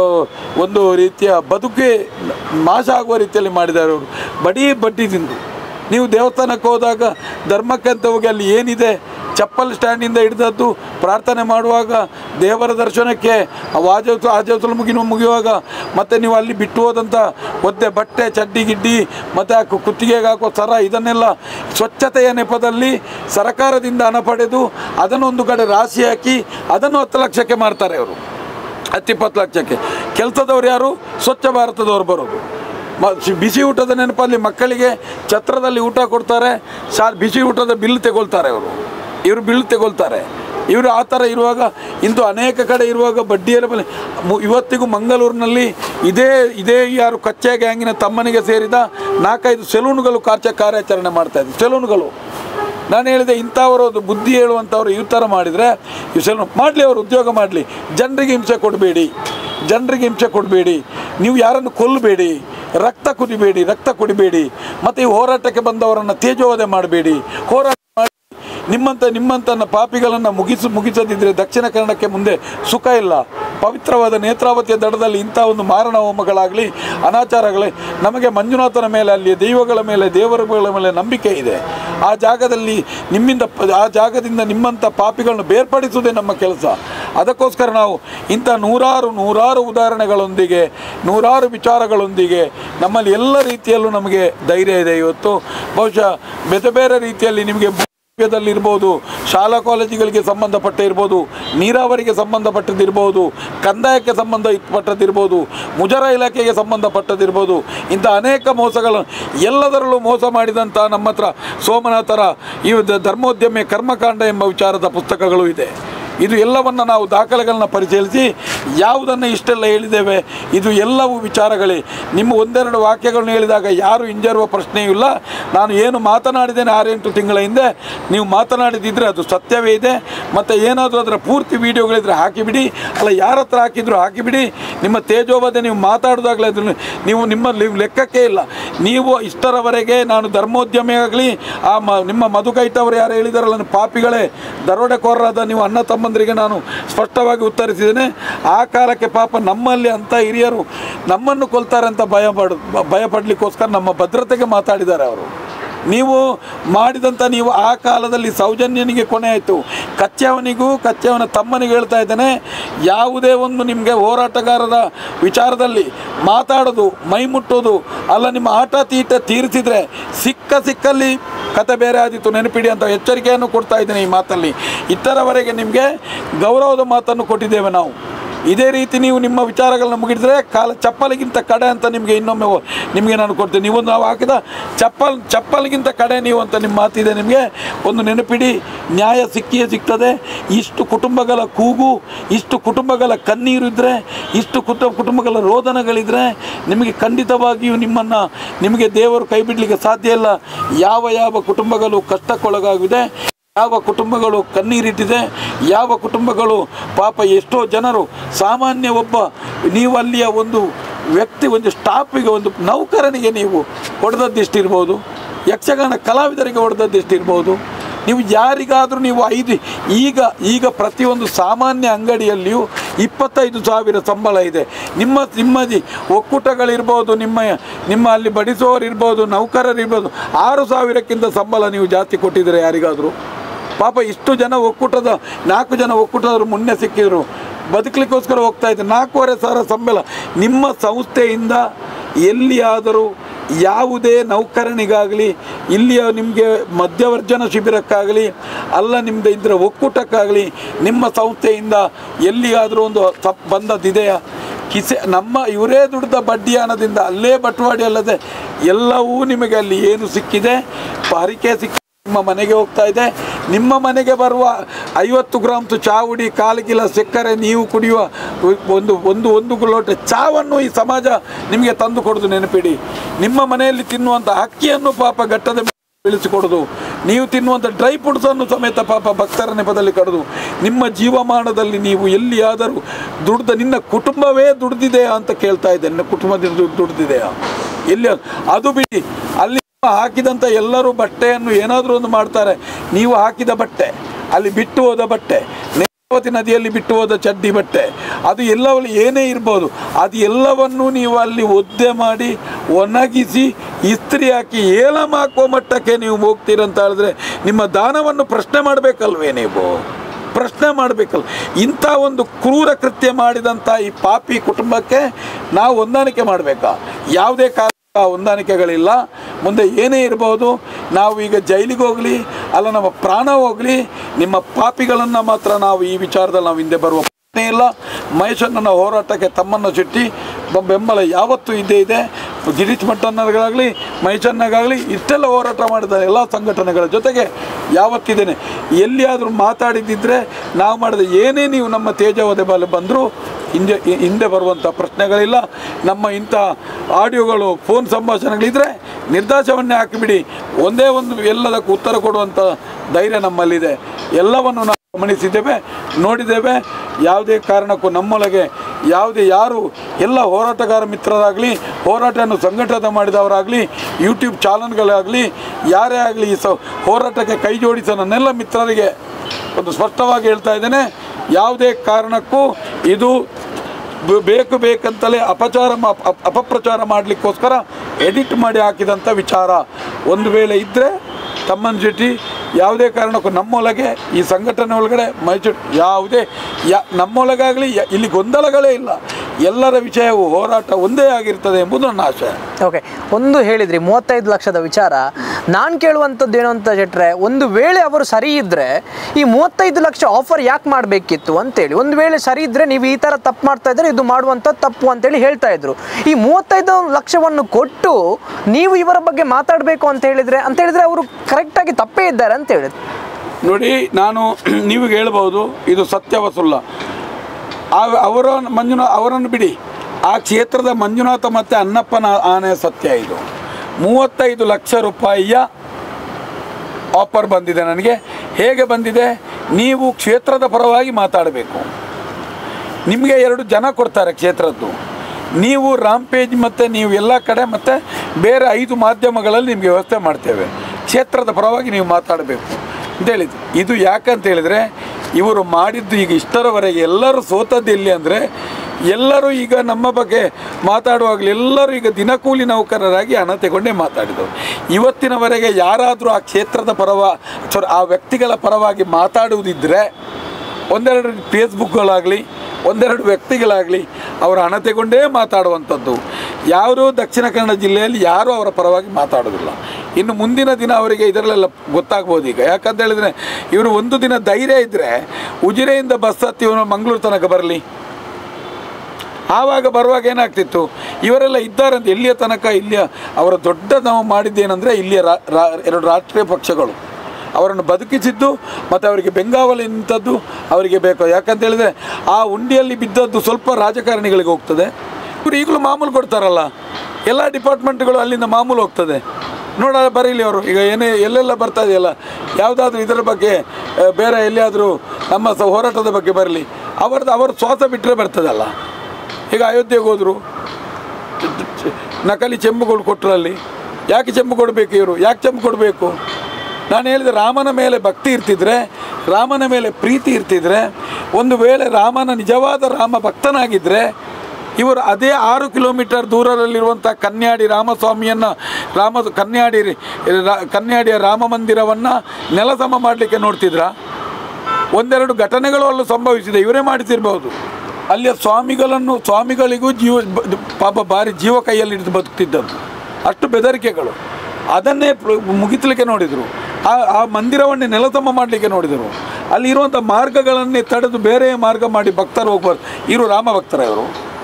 ಒಂದು ರೀತಿಯ ಬದುಕೇ ನಾಶ ಆಗುವ ರೀತಿಯಲ್ಲಿ ಮಾಡಿದ್ದಾರೆ ಅವರು ಬಡೀ ಬಡ್ಡಿ ತಿಂದು. ನೀವು ದೇವಸ್ಥಾನಕ್ಕೆ ಹೋದಾಗ ಧರ್ಮಕ್ಕೆ ಅಂತ ಹೋಗಿ ಅಲ್ಲಿ ಏನಿದೆ ಚಪ್ಪಲ್ ಸ್ಟ್ಯಾಂಡಿಂದ ಹಿಡಿದದ್ದು ಪ್ರಾರ್ಥನೆ ಮಾಡುವಾಗ ದೇವರ ದರ್ಶನಕ್ಕೆ ವಾಜ ಆಜವಸಲು ಮುಗಿನ ಮುಗಿಯುವಾಗ ಮತ್ತು ನೀವು ಅಲ್ಲಿ ಬಿಟ್ಟು ಹೋದಂಥ ಒದ್ದೆ ಬಟ್ಟೆ ಚಡ್ಡಿ ಗಿಡ್ಡಿ ಮತ್ತು ಆ ಕುತ್ತಿಗೆಗೆ ಹಾಕೋ ಸರ ಇದನ್ನೆಲ್ಲ ಸ್ವಚ್ಛತೆಯ ನೆಪದಲ್ಲಿ ಸರ್ಕಾರದಿಂದ ಹಣ ಪಡೆದು ಅದನ್ನೊಂದು ಕಡೆ ರಾಶಿ ಹಾಕಿ ಅದನ್ನು ಹತ್ತು ಲಕ್ಷಕ್ಕೆ ಮಾರ್ತಾರೆ ಅವರು. ಹತ್ತು ಇಪ್ಪತ್ತು ಲಕ್ಷಕ್ಕೆ ಕೆಲಸದವ್ರು ಯಾರು? ಸ್ವಚ್ಛ ಭಾರತದವ್ರು ಬರೋದು. ಮ ಬಿಸಿ ಊಟದ ನೆನಪಲ್ಲಿ ಮಕ್ಕಳಿಗೆ ಛತ್ರದಲ್ಲಿ ಊಟ ಕೊಡ್ತಾರೆ. ಶಾ ಬಿಸಿ ಊಟದ ಬಿಲ್ ತೆಗೊಳ್ತಾರೆ ಅವರು. ಇವರು ಬಿಲ್ ತೆಗೊಳ್ತಾರೆ. ಇವರು ಆ ಥರ ಇರುವಾಗ ಇಂದು ಅನೇಕ ಕಡೆ ಇರುವಾಗ ಬಡ್ಡಿಯ ಮೇಲೆ ಇವತ್ತಿಗೂ ಮಂಗಳೂರಿನಲ್ಲಿ ಇದೇ ಇದೇ ಯಾರು ಕಚ್ಚೆ ಗ್ಯಾಂಗಿನ ತಮ್ಮನಿಗೆ ಸೇರಿದ ನಾಲ್ಕೈದು ಸೆಲೂನ್ಗಳು ಕಾರ್ಯ ಕಾರ್ಯಾಚರಣೆ ಮಾಡ್ತಾಯಿದ್ವಿ. ಸೆಲೂನ್ಗಳು ನಾನು ಹೇಳಿದೆ ಇಂಥವರು ಬುದ್ಧಿ ಹೇಳುವಂಥವ್ರು ಈ ಥರ ಮಾಡಿದರೆ ಈ ಸೆಲೂನ್ ಮಾಡಲಿ, ಅವರು ಉದ್ಯೋಗ ಮಾಡಲಿ. ಜನರಿಗೆ ಹಿಂಸೆ ಕೊಡಬೇಡಿ, ಜನರಿಗೆ ಹಿಂಸೆ ಕೊಡಬೇಡಿ. ನೀವು ಯಾರನ್ನು ಕೊಲ್ಲಬೇಡಿ, ರಕ್ತ ಕುದಿಬೇಡಿ, ರಕ್ತ ಕುಡಿಬೇಡಿ. ಮತ್ತು ಈ ಹೋರಾಟಕ್ಕೆ ಬಂದವರನ್ನು ತೇಜೋವಧೆ ಮಾಡಬೇಡಿ. ಹೋರಾಟ ಮಾಡಿ ನಿಮ್ಮಂಥ ನಿಮ್ಮಂಥ ಪಾಪಿಗಳನ್ನು ಮುಗಿಸು ಮುಗಿಸದಿದ್ದರೆ ದಕ್ಷಿಣ ಕನ್ನಡಕ್ಕೆ ಮುಂದೆ ಸುಖ ಇಲ್ಲ. ಪವಿತ್ರವಾದ ನೇತ್ರಾವತಿಯ ದಡದಲ್ಲಿ ಇಂಥ ಒಂದು ಮಾರಣ ಹೋಮಗಳಾಗಲಿ ಅನಾಚಾರಗಳೇ ನಮಗೆ ಮಂಜುನಾಥನ ಮೇಲೆ ಅಲ್ಲಿ ದೈವಗಳ ಮೇಲೆ ದೇವರುಗಳ ಮೇಲೆ ನಂಬಿಕೆ ಇದೆ. ಆ ಜಾಗದಲ್ಲಿ ನಿಮ್ಮಿಂದ ಆ ಜಾಗದಿಂದ ನಿಮ್ಮಂಥ ಪಾಪಿಗಳನ್ನು ಬೇರ್ಪಡಿಸುವುದೇ ನಮ್ಮ ಕೆಲಸ. ಅದಕ್ಕೋಸ್ಕರ ನಾವು ಇಂಥ ನೂರಾರು ನೂರಾರು ಉದಾಹರಣೆಗಳೊಂದಿಗೆ ನೂರಾರು ವಿಚಾರಗಳೊಂದಿಗೆ ನಮ್ಮಲ್ಲಿ ಎಲ್ಲ ರೀತಿಯಲ್ಲೂ ನಮಗೆ ಧೈರ್ಯ ಇದೆ. ಇವತ್ತು ಬಹುಶಃ ಬೇರೆ ಬೇರೆ ರೀತಿಯಲ್ಲಿ ನಿಮಗೆ ದಲ್ಲಿರ್ಬೋದು, ಶಾಲಾ ಕಾಲೇಜುಗಳಿಗೆ ಸಂಬಂಧಪಟ್ಟ ಇರ್ಬೋದು, ನೀರಾವರಿಗೆ ಸಂಬಂಧಪಟ್ಟದ್ದಿರ್ಬೋದು, ಕಂದಾಯಕ್ಕೆ ಸಂಬಂಧಪಟ್ಟದ್ದಿರ್ಬೋದು, ಮುಜರಾ ಇಲಾಖೆಗೆ ಸಂಬಂಧಪಟ್ಟದ್ದಿರ್ಬೋದು, ಇಂಥ ಅನೇಕ ಮೋಸಗಳು ಎಲ್ಲದರಲ್ಲೂ ಮೋಸ ಮಾಡಿದಂಥ ನಮ್ಮ ಹತ್ರ ಸೋಮನಾಥರ ಈ ಧರ್ಮೋದ್ಯಮೆ ಕರ್ಮಕಾಂಡ ಎಂಬ ವಿಚಾರದ ಪುಸ್ತಕಗಳು ಇದೆ. ಇದು ಎಲ್ಲವನ್ನು ನಾವು ದಾಖಲೆಗಳನ್ನ ಪರಿಶೀಲಿಸಿ ಯಾವುದನ್ನು ಇಷ್ಟೆಲ್ಲ ಹೇಳಿದ್ದೇವೆ ಇದು ಎಲ್ಲವೂ ವಿಚಾರಗಳೇ. ನಿಮ್ಮ ಒಂದೆರಡು ವಾಕ್ಯಗಳನ್ನು ಹೇಳಿದಾಗ ಯಾರು ಹಿಂಜರುವ ಪ್ರಶ್ನೆಯೂ ಇಲ್ಲ. ನಾನು ಏನು ಮಾತನಾಡಿದ್ದೇನೆ ಆರೆಂಟು ತಿಂಗಳ ಹಿಂದೆ ನೀವು ಮಾತನಾಡಿದಿದ್ದರೆ ಅದು ಸತ್ಯವೇ ಇದೆ. ಮತ್ತು ಏನಾದರೂ ಅದರ ಪೂರ್ತಿ ವೀಡಿಯೋಗಳಿದ್ರೆ ಹಾಕಿಬಿಡಿ, ಅಲ್ಲ ಯಾರ ಹತ್ರ ಹಾಕಿದ್ರು ಹಾಕಿಬಿಡಿ. ನಿಮ್ಮ ತೇಜೋವಧೆ ನೀವು ಮಾತಾಡೋದಾಗಲೇ ಅದನ್ನು ನೀವು ನಿಮ್ಮ ಲೆಕ್ಕಕ್ಕೆ ಇಲ್ಲ. ನೀವು ಇಷ್ಟರವರೆಗೆ ನಾನು ಧರ್ಮೋದ್ಯಮಿ ಆಗಲಿ ಆ ಮ ನಿಮ್ಮ ಮಧುಕೈಟವರು ಯಾರು ಹೇಳಿದಾರಲ್ಲ ಪಾಪಿಗಳೇ ದರೋಡೆಕೋರರಾದ ನೀವು ಅಣ್ಣ ತಮ್ಮ ನಾನು ಸ್ಪಷ್ಟವಾಗಿ ಉತ್ತರಿಸಿದ್ದೇನೆ. ಆ ಕಾಲಕ್ಕೆ ಪಾಪ ನಮ್ಮಲ್ಲಿ ಅಂಥ ಹಿರಿಯರು ನಮ್ಮನ್ನು ಕೊಲ್ತಾರೆ ಅಂತ ಭಯ ಪಡ ಭಯ ಪಡಲಿಕ್ಕೋಸ್ಕರ ನಮ್ಮ ಭದ್ರತೆಗೆ ಮಾತಾಡಿದ್ದಾರೆ ಅವರು. ನೀವು ಮಾಡಿದಂಥ ನೀವು ಆ ಕಾಲದಲ್ಲಿ ಸೌಜನ್ಯನಿಗೆ ಕೊನೆ ಆಯಿತು. ಕಚ್ಚೆಯವನಿಗೂ ಕಚ್ಚೆಯವನ ತಮ್ಮನಿಗೆ ಹೇಳ್ತಾ ಇದ್ದೇನೆ, ಯಾವುದೇ ಒಂದು ನಿಮಗೆ ಹೋರಾಟಗಾರರ ವಿಚಾರದಲ್ಲಿ ಮಾತಾಡೋದು ಮೈ ಮುಟ್ಟೋದು ಅಲ್ಲ, ನಿಮ್ಮ ಆಟ ತೀಟ ತೀರಿಸಿದರೆ ಸಿಕ್ಕ ಸಿಕ್ಕಲ್ಲಿ ಕತೆ ಬೇರೆ ಆದಿತ್ತು ನೆನಪಿಡಿ ಅಂತ ಎಚ್ಚರಿಕೆಯನ್ನು ಕೊಡ್ತಾ ಇದ್ದೇನೆ. ಈ ಮಾತಲ್ಲಿ ಇತ್ತರವರೆಗೆ ನಿಮಗೆ ಗೌರವದ ಮಾತನ್ನು ಕೊಟ್ಟಿದ್ದೇವೆ ನಾವು. ಇದೇ ರೀತಿ ನೀವು ನಿಮ್ಮ ವಿಚಾರಗಳನ್ನ ಮುಗಿಡಿದ್ರೆ ಕಾಲ ಚಪ್ಪಲಿಗಿಂತ ಕಡೆ ಅಂತ ನಿಮಗೆ ಇನ್ನೊಮ್ಮೆ ನಿಮಗೆ ನಾನು ಕೊಡ್ತೇನೆ. ನೀವು ನಾವು ಹಾಕಿದ ಚಪ್ಪಲ್ ಚಪ್ಪಲಿಗಿಂತ ಕಡೆ ನೀವು ಅಂತ ನಿಮ್ಮ ಮಾತಿದೆ. ನಿಮಗೆ ಒಂದು ನೆನಪಿಡಿ, ನ್ಯಾಯ ಸಿಕ್ಕಿಯೇ ಸಿಗ್ತದೆ. ಇಷ್ಟು ಕುಟುಂಬಗಳ ಕೂಗು, ಇಷ್ಟು ಕುಟುಂಬಗಳ ಕಣ್ಣೀರು ಇದ್ದರೆ, ಇಷ್ಟು ಕುಟುಂಬ ಕುಟುಂಬಗಳ ರೋದನಗಳಿದ್ದರೆ ನಿಮಗೆ ಖಂಡಿತವಾಗಿಯೂ ನಿಮ್ಮನ್ನು ನಿಮಗೆ ದೇವರು ಕೈ ಬಿಡಲಿಕ್ಕೆ ಸಾಧ್ಯ ಇಲ್ಲ. ಯಾವ ಯಾವ ಕುಟುಂಬಗಳು ಕಷ್ಟಕ್ಕೊಳಗಾಗಿದೆ, ಯಾವ ಕುಟುಂಬಗಳು ಕಣ್ಣೀರಿಟ್ಟಿದೆ, ಯಾವ ಕುಟುಂಬಗಳು ಪಾಪ ಎಷ್ಟೋ ಜನರು ಸಾಮಾನ್ಯ ಒಬ್ಬ ನೀವು ಅಲ್ಲಿಯ ಒಂದು ವ್ಯಕ್ತಿ ಒಂದು ಸ್ಟಾಫಿಗೆ ಒಂದು ನೌಕರನಿಗೆ ನೀವು ಹೊಡೆದದ್ದಿಷ್ಟಿರ್ಬೋದು, ಯಕ್ಷಗಾನ ಕಲಾವಿದರಿಗೆ ಹೊಡೆದದ್ದಿಷ್ಟಿರ್ಬೋದು, ನೀವು ಯಾರಿಗಾದರೂ ನೀವು ಐದು ಈಗ ಈಗ ಪ್ರತಿಯೊಂದು ಸಾಮಾನ್ಯ ಅಂಗಡಿಯಲ್ಲಿಯೂ ಇಪ್ಪತ್ತೈದು ಸಾವಿರ ಸಂಬಳ ಇದೆ. ನಿಮ್ಮ ನಿಮ್ಮ ಒಕ್ಕೂಟಗಳಿರ್ಬೋದು, ನಿಮ್ಮ ನಿಮ್ಮ ಅಲ್ಲಿ ಬಡಿಸೋರು ಇರ್ಬೋದು, ನೌಕರರು ಇರ್ಬೋದು, ಆರು ಸಾವಿರಕ್ಕಿಂತ ಸಂಬಳ ನೀವು ಜಾಸ್ತಿ ಕೊಟ್ಟಿದ್ದೀರಾ ಯಾರಿಗಾದರೂ? ಪಾಪ ಇಷ್ಟು ಜನ ಒಕ್ಕೂಟದ ನಾಲ್ಕು ಜನ ಒಕ್ಕೂಟದವರು ಮುನ್ನೆ ಸಿಕ್ಕಿದ್ರು, ಬದುಕಲಿಕ್ಕೋಸ್ಕರ ಹೋಗ್ತಾ ಇದ್ದಾರೆ. ನಾಲ್ಕೂವರೆ ಸಾವಿರ ಸಂಬಳ ನಿಮ್ಮ ಸಂಸ್ಥೆಯಿಂದ ಎಲ್ಲಿಯಾದರೂ ಯಾವುದೇ ನೌಕರನಿಗಾಗಲಿ, ಇಲ್ಲಿಯ ನಿಮಗೆ ಮಧ್ಯವರ್ಜನ ಶಿಬಿರಕ್ಕಾಗಲಿ, ಅಲ್ಲ ನಿಮ್ಮದು ಇದರ ಒಕ್ಕೂಟಕ್ಕಾಗಲಿ ನಿಮ್ಮ ಸಂಸ್ಥೆಯಿಂದ ಎಲ್ಲಿಯಾದರೂ ಒಂದು ತಪ್ಪು ಬಂದದ್ದಿದೆಯಾ? ಕಿಸೆ ನಮ್ಮ ಇವರೇ ದುಡ್ದ ಬಡ್ಡಿ ಹಣದಿಂದ ಅಲ್ಲೇ ಬಟವಾಡಿ ಅಲ್ಲದೆ ಎಲ್ಲವೂ ನಿಮಗೆ ಅಲ್ಲಿ ಏನು ಸಿಕ್ಕಿದೆ, ಪಾರಿಕೆ ಸಿಕ್ಕಿ ನಿಮ್ಮ ಮನೆಗೆ ಹೋಗ್ತಾ ಇದೆ. ನಿಮ್ಮ ಮನೆಗೆ ಬರುವ ಐವತ್ತು ಗ್ರಾಮ್ಸು ಚಾವುಡಿ, ಕಾಲು ಕಿಲೋ ಸಕ್ಕರೆ, ನೀವು ಕುಡಿಯುವ ಒಂದು ಒಂದು ಒಂದು ಲೋಟ ಚಾವನ್ನು ಈ ಸಮಾಜ ನಿಮಗೆ ತಂದು ಕೊಡೋದು ನೆನಪಿಡಿ. ನಿಮ್ಮ ಮನೆಯಲ್ಲಿ ತಿನ್ನುವಂಥ ಅಕ್ಕಿಯನ್ನು ಪಾಪ ಘಟ್ಟದ ಬೆಳೆಸಿಕೊಡೋದು, ನೀವು ತಿನ್ನುವಂಥ ಡ್ರೈ ಫ್ರೂಟ್ಸನ್ನು ಸಮೇತ ಪಾಪ ಭಕ್ತರ ನೆಪದಲ್ಲಿ ಕಡೋದು. ನಿಮ್ಮ ಜೀವಮಾನದಲ್ಲಿ ನೀವು ಎಲ್ಲಿಯಾದರೂ ದುಡ್ದ, ನಿನ್ನ ಕುಟುಂಬವೇ ದುಡ್ದಿದೆಯಾ ಅಂತ ಕೇಳ್ತಾ ಇದ್ದೆ. ನಿನ್ನ ಕುಟುಂಬದಿಂದ ದುಡ್ದಿದೆಯಾ? ಎಲ್ಲಿ ಅದು ಬಿಡಿ, ಅಲ್ಲಿ ಹಾಕಿದಂಥ ಎಲ್ಲರೂ ಬಟ್ಟೆಯನ್ನು ಏನಾದರೂ ಒಂದು ಮಾಡ್ತಾರೆ. ನೀವು ಹಾಕಿದ ಬಟ್ಟೆ, ಅಲ್ಲಿ ಬಿಟ್ಟು ಹೋದ ಬಟ್ಟೆ, ನೇತ್ರಾವತಿ ನದಿಯಲ್ಲಿ ಬಿಟ್ಟು ಹೋದ ಚಡ್ಡಿ ಬಟ್ಟೆ, ಅದು ಎಲ್ಲವಲ್ಲಿ ಏನೇ ಇರ್ಬೋದು, ಅದು ಎಲ್ಲವನ್ನೂ ನೀವು ಅಲ್ಲಿ ಒದ್ದೆ ಮಾಡಿ ಒಣಗಿಸಿ ಇಸ್ತ್ರಿ ಹಾಕಿ ಏಲಂ ಹಾಕುವ ಮಟ್ಟಕ್ಕೆ ನೀವು ಹೋಗ್ತೀರಂತ ಹೇಳಿದ್ರೆ ನಿಮ್ಮ ದಾನವನ್ನು ಪ್ರಶ್ನೆ ಮಾಡಬೇಕಲ್ವೇ? ನೀವು ಪ್ರಶ್ನೆ ಮಾಡಬೇಕಲ್ಲ. ಇಂಥ ಒಂದು ಕ್ರೂರ ಕೃತ್ಯ ಮಾಡಿದಂಥ ಈ ಪಾಪಿ ಕುಟುಂಬಕ್ಕೆ ನಾವು ಹೊಂದಾಣಿಕೆ ಮಾಡಬೇಕಾ? ಯಾವುದೇ ಕಾರಣ ಹೊಂದಾಣಿಕೆಗಳಿಲ್ಲ. ಮುಂದೆ ಏನೇ ಇರ್ಬೋದು, ನಾವು ಈಗ ಜೈಲಿಗೆ ಹೋಗಲಿ, ಅಲ್ಲ ನಮ್ಮ ಪ್ರಾಣ ಹೋಗಲಿ, ನಿಮ್ಮ ಪಾಪಿಗಳನ್ನು ಮಾತ್ರ ನಾವು ಈ ವಿಚಾರದಲ್ಲಿ ನಾವು ಹಿಂದೆ ಬರುವ ಪ್ರಶ್ನೆ ಇಲ್ಲ. ಮಹೇಶಣ್ಣನ ಹೋರಾಟಕ್ಕೆ ತಮ್ಮನ್ನು ಶೆಟ್ಟಿ ಬೆಂಬಲ ಯಾವತ್ತೂ ಇದ್ದೇ ಇದೆ. ಗಿರೀಶ್ ಮಟ್ಟಣ್ಣರಿಗಾಗಲಿ ಮಹೇಶಣ್ಣಗಾಗಲಿ ಇಷ್ಟೆಲ್ಲ ಹೋರಾಟ ಮಾಡಿದ ಎಲ್ಲ ಸಂಘಟನೆಗಳ ಜೊತೆಗೆ ಯಾವತ್ತಿದ್ದೇನೆ. ಎಲ್ಲಿಯಾದರೂ ಮಾತಾಡಿದ್ದಿದ್ರೆ ನಾವು ಮಾಡಿದ ಏನೇ ನೀವು ನಮ್ಮ ತೇಜವದೆ ಬಲ ಬಂದರೂ ಹಿಂದೆ ಹಿಂದೆ ಬರುವಂಥ ಪ್ರಶ್ನೆಗಳಿಲ್ಲ. ನಮ್ಮ ಇಂಥ ಆಡಿಯೋಗಳು, ಫೋನ್ ಸಂಭಾಷಣೆಗಳಿದ್ದರೆ ನಿರ್ದಾಶವನ್ನೇ ಹಾಕಿಬಿಡಿ, ಒಂದೇ ಒಂದು ಎಲ್ಲದಕ್ಕೂ ಉತ್ತರ ಕೊಡುವಂಥ ಧೈರ್ಯ ನಮ್ಮಲ್ಲಿದೆ. ಎಲ್ಲವನ್ನು ನಾವು ಗಮನಿಸಿದ್ದೇವೆ, ನೋಡಿದ್ದೇವೆ. ಯಾವುದೇ ಕಾರಣಕ್ಕೂ ನಮ್ಮೊಳಗೆ ಯಾವುದೇ ಯಾರು ಎಲ್ಲ ಹೋರಾಟಗಾರ ಮಿತ್ರರಾಗಲಿ, ಹೋರಾಟವನ್ನು ಸಂಘಟನೆ ಮಾಡಿದವರಾಗಲಿ, ಯೂಟ್ಯೂಬ್ ಚಾನಲ್ಗಳಾಗಲಿ, ಯಾರೇ ಆಗಲಿ ಈ ಸ ಹೋರಾಟಕ್ಕೆ ಕೈ ಜೋಡಿಸೋ ನನ್ನೆಲ್ಲ ಮಿತ್ರರಿಗೆ ಒಂದು ಸ್ಪಷ್ಟವಾಗಿ ಹೇಳ್ತಾ ಇದ್ದೇನೆ, ಯಾವುದೇ ಕಾರಣಕ್ಕೂ ಇದು ಬೇಕು ಬೇಕಂತಲೇ ಅಪಚಾರ ಅಪಪ್ರಚಾರ ಮಾಡಲಿಕ್ಕೋಸ್ಕರ ಎಡಿಟ್ ಮಾಡಿ ಹಾಕಿದಂಥ ವಿಚಾರ ಒಂದು ವೇಳೆ ಇದ್ದರೆ ತಮ್ಮನ ಜೊತೆ ಯಾವುದೇ ಕಾರಣಕ್ಕೂ ನಮ್ಮೊಳಗೆ ಈ ಸಂಘಟನೆ ಒಳಗಡೆ ಮೈಚೂರು ಯಾವುದೇ ಯಾ ನಮ್ಮೊಳಗಾಗಲಿ ಇಲ್ಲಿ ಗೊಂದಲಗಳೇ ಇಲ್ಲ. ಎಲ್ಲರ ವಿಷಯವು ಹೋರಾಟ ಒಂದೇ ಆಗಿರ್ತದೆ ಎಂಬುದು ನನ್ನ ಆಶಯ. ಓಕೆ, ಒಂದು ಹೇಳಿದ್ರಿ ಮೂವತ್ತೈದು ಲಕ್ಷದ ವಿಚಾರ. ನಾನು ಕೇಳುವಂಥದ್ದು ಏನು ಅಂತ ಶೆಟ್ರೆ, ಒಂದು ವೇಳೆ ಅವರು ಸರಿ ಇದ್ದರೆ ಈ ಮೂವತ್ತೈದು ಲಕ್ಷ ಆಫರ್ ಯಾಕೆ ಮಾಡಬೇಕಿತ್ತು ಅಂತೇಳಿ. ಒಂದು ವೇಳೆ ಸರಿ ಇದ್ದರೆ ನೀವು ಈ ಥರ ತಪ್ಪು ಮಾಡ್ತಾ ಇದ್ದರೆ ಇದು ಮಾಡುವಂಥ ತಪ್ಪು ಅಂತೇಳಿ ಹೇಳ್ತಾ ಇದ್ರು. ಈ ಮೂವತ್ತೈದು ಲಕ್ಷವನ್ನು ಕೊಟ್ಟು ನೀವು ಇವರ ಬಗ್ಗೆ ಮಾತಾಡಬೇಕು ಅಂತ ಹೇಳಿದರೆ ಅಂತ ಹೇಳಿದರೆ ಅವರು ಕರೆಕ್ಟಾಗಿ ತಪ್ಪೇ ಇದ್ದಾರೆ ಅಂತ ಹೇಳಿದ್ರು. ನೋಡಿ, ನಾನು ನೀವು ಹೇಳ್ಬೋದು ಇದು ಸತ್ಯವ ಸುಳ್ಳ. ಆ ಅವರ ಮಂಜುನಾ ಅವರನ್ನು ಬಿಡಿ, ಆ ಕ್ಷೇತ್ರದ ಮಂಜುನಾಥ ಮತ್ತು ಅನ್ನಪ್ಪನ ಆನೆ ಸತ್ಯ. ಇದು ಮೂವತ್ತೈದು ಲಕ್ಷ ರೂಪಾಯಿಯ ಆಫರ್ ಬಂದಿದೆ ನನಗೆ. ಹೇಗೆ ಬಂದಿದೆ? ನೀವು ಕ್ಷೇತ್ರದ ಪರವಾಗಿ ಮಾತಾಡಬೇಕು, ನಿಮಗೆ ಎರಡು ಜನ ಕೊಡ್ತಾರೆ ಕ್ಷೇತ್ರದ್ದು. ನೀವು ರಾಂಪೇಜ್ ಮತ್ತು ನೀವು ಎಲ್ಲ ಕಡೆ ಮತ್ತು ಬೇರೆ ಐದು ಮಾಧ್ಯಮಗಳಲ್ಲಿ ನಿಮಗೆ ವ್ಯವಸ್ಥೆ ಮಾಡ್ತೇವೆ, ಕ್ಷೇತ್ರದ ಪರವಾಗಿ ನೀವು ಮಾತಾಡಬೇಕು ಅಂತ ಹೇಳಿದ್ರು. ಇದು ಯಾಕಂತ ಹೇಳಿದರೆ ಇವರು ಮಾಡಿದ್ದು ಈಗ ಇಷ್ಟರವರೆಗೆ ಎಲ್ಲರೂ ಸೋತದ್ದು ಎಲ್ಲಿ ಅಂದರೆ, ಎಲ್ಲರೂ ಈಗ ನಮ್ಮ ಬಗ್ಗೆ ಮಾತಾಡುವಾಗಲೂ ಎಲ್ಲರೂ ಈಗ ದಿನಕೂಲಿ ನೌಕರರಾಗಿ ಹಣ ತಗೊಂಡೇ ಮಾತಾಡಿದವರು. ಇವತ್ತಿನವರೆಗೆ ಯಾರಾದರೂ ಆ ಕ್ಷೇತ್ರದ ಪರವ ಸಾರಿ ಆ ವ್ಯಕ್ತಿಗಳ ಪರವಾಗಿ ಮಾತಾಡುವುದಿದ್ದರೆ ಒಂದೆರಡು ಫೇಸ್ಬುಕ್ಗಳಾಗಲಿ ಒಂದೆರಡು ವ್ಯಕ್ತಿಗಳಾಗಲಿ ಅವರ ಹಣ ತಗೊಂಡೇ ಮಾತಾಡುವಂಥದ್ದು. ಯಾರೂ ದಕ್ಷಿಣ ಕನ್ನಡ ಜಿಲ್ಲೆಯಲ್ಲಿ ಯಾರೂ ಅವರ ಪರವಾಗಿ ಮಾತಾಡೋದಿಲ್ಲ. ಇನ್ನು ಮುಂದಿನ ದಿನ ಅವರಿಗೆ ಇದರಲ್ಲೆಲ್ಲ ಗೊತ್ತಾಗ್ಬೋದು ಈಗ. ಯಾಕಂತ ಹೇಳಿದರೆ ಇವರು ಒಂದು ದಿನ ಧೈರ್ಯ ಇದ್ದರೆ ಉಜಿರೆಯಿಂದ ಬಸ್ ಹತ್ತಿ ಇವನು ಮಂಗಳೂರು ತನಕ ಬರಲಿ. ಆವಾಗ ಬರುವಾಗ ಏನಾಗ್ತಿತ್ತು, ಇವರೆಲ್ಲ ಇದ್ದಾರಂತ ಎಲ್ಲಿಯ ತನಕ ಇಲ್ಲಿಯ ಅವರ ದೊಡ್ಡ ನಾವು ಮಾಡಿದ್ದೇನೆಂದರೆ ಇಲ್ಲಿಯ ರಾ ಎರಡು ರಾಷ್ಟ್ರೀಯ ಪಕ್ಷಗಳು ಅವರನ್ನು ಬದುಕಿಸಿದ್ದು ಮತ್ತು ಅವರಿಗೆ ಬೆಂಗಾವಲು ನಿಂತದ್ದು ಅವರಿಗೆ ಬೇಕು. ಯಾಕಂತ ಹೇಳಿದರೆ ಆ ಉಂಡಿಯಲ್ಲಿ ಬಿದ್ದದ್ದು ಸ್ವಲ್ಪ ರಾಜಕಾರಣಿಗಳಿಗೆ ಹೋಗ್ತದೆ. ಇವರು ಈಗಲೂ ಮಾಮೂಲು ಕೊಡ್ತಾರಲ್ಲ, ಎಲ್ಲ ಡಿಪಾರ್ಟ್ಮೆಂಟ್ಗಳು ಅಲ್ಲಿಂದ ಮಾಮೂಲು ಹೋಗ್ತದೆ. ನೋಡ ಬರೀಲಿ ಅವರು ಈಗ ಏನೇ ಎಲ್ಲೆಲ್ಲ ಬರ್ತಾ ಇದೆಯಲ್ಲ, ಯಾವುದಾದ್ರೂ ಇದರ ಬಗ್ಗೆ ಬೇರೆ ಎಲ್ಲಿಯಾದರೂ ನಮ್ಮ ಸ ಹೋರಾಟದ ಬಗ್ಗೆ ಬರಲಿ, ಅವರದ್ದು ಅವರು ಶ್ವಾಸ ಬಿಟ್ಟರೆ ಬರ್ತದಲ್ಲ. ಈಗ ಅಯೋಧ್ಯೆಗೆ ಹೋದರು, ನಕಲಿ ಚೆಂಬುಗಳು ಕೊಟ್ಟರು. ಅಲ್ಲಿ ಯಾಕೆ ಚೆಂಬು ಕೊಡಬೇಕು? ಇವರು ಯಾಕೆ ಚೆಂಬು ಕೊಡಬೇಕು? ನಾನು ಹೇಳಿದೆ ರಾಮನ ಮೇಲೆ ಭಕ್ತಿ ಇರ್ತಿದ್ರೆ, ರಾಮನ ಮೇಲೆ ಪ್ರೀತಿ ಇರ್ತಿದ್ರೆ, ಒಂದು ವೇಳೆ ರಾಮನ ನಿಜವಾದ ರಾಮ ಭಕ್ತನಾಗಿದ್ದರೆ ಇವರು ಅದೇ ಆರು ಕಿಲೋಮೀಟರ್ ದೂರದಲ್ಲಿರುವಂಥ ಕನ್ಯಾಡಿ ರಾಮಸ್ವಾಮಿಯನ್ನು ರಾಮ ಕನ್ಯಾಡಿ ಕನ್ಯಾಡಿಯ ರಾಮ ಮಂದಿರವನ್ನು ನೆಲಸಮ ಮಾಡಲಿಕ್ಕೆ ನೋಡ್ತಿದ್ರ? ಒಂದೆರಡು ಘಟನೆಗಳು ಅಲ್ಲೂ ಸಂಭವಿಸಿದೆ, ಇವರೇ ಮಾಡಿಸಿರ್ಬೋದು. ಅಲ್ಲಿಯ ಸ್ವಾಮಿಗಳನ್ನು ಸ್ವಾಮಿಗಳಿಗೂ ಜೀವ ಪಾಪ ಭಾರಿ ಜೀವ ಕೈಯಲ್ಲಿ ಹಿಡಿದು ಬದುಕ್ತಿದ್ದದ್ದು, ಅಷ್ಟು ಬೆದರಿಕೆಗಳು. ಅದನ್ನೇ ಮುಗಿಸಲಿಕ್ಕೆ ನೋಡಿದರು. ಆ ಆ ಮಂದಿರವನ್ನೇ ನೆಲಸಮ ಮಾಡಲಿಕ್ಕೆ ನೋಡಿದರು. ಅಲ್ಲಿರುವಂಥ ಮಾರ್ಗಗಳನ್ನೇ ತಡೆದು ಬೇರೆ ಮಾರ್ಗ ಮಾಡಿ ಭಕ್ತರು ಹೋಗ್ಬಾರ್ದು. ಇವರು ರಾಮ ಭಕ್ತರ, ಇವರು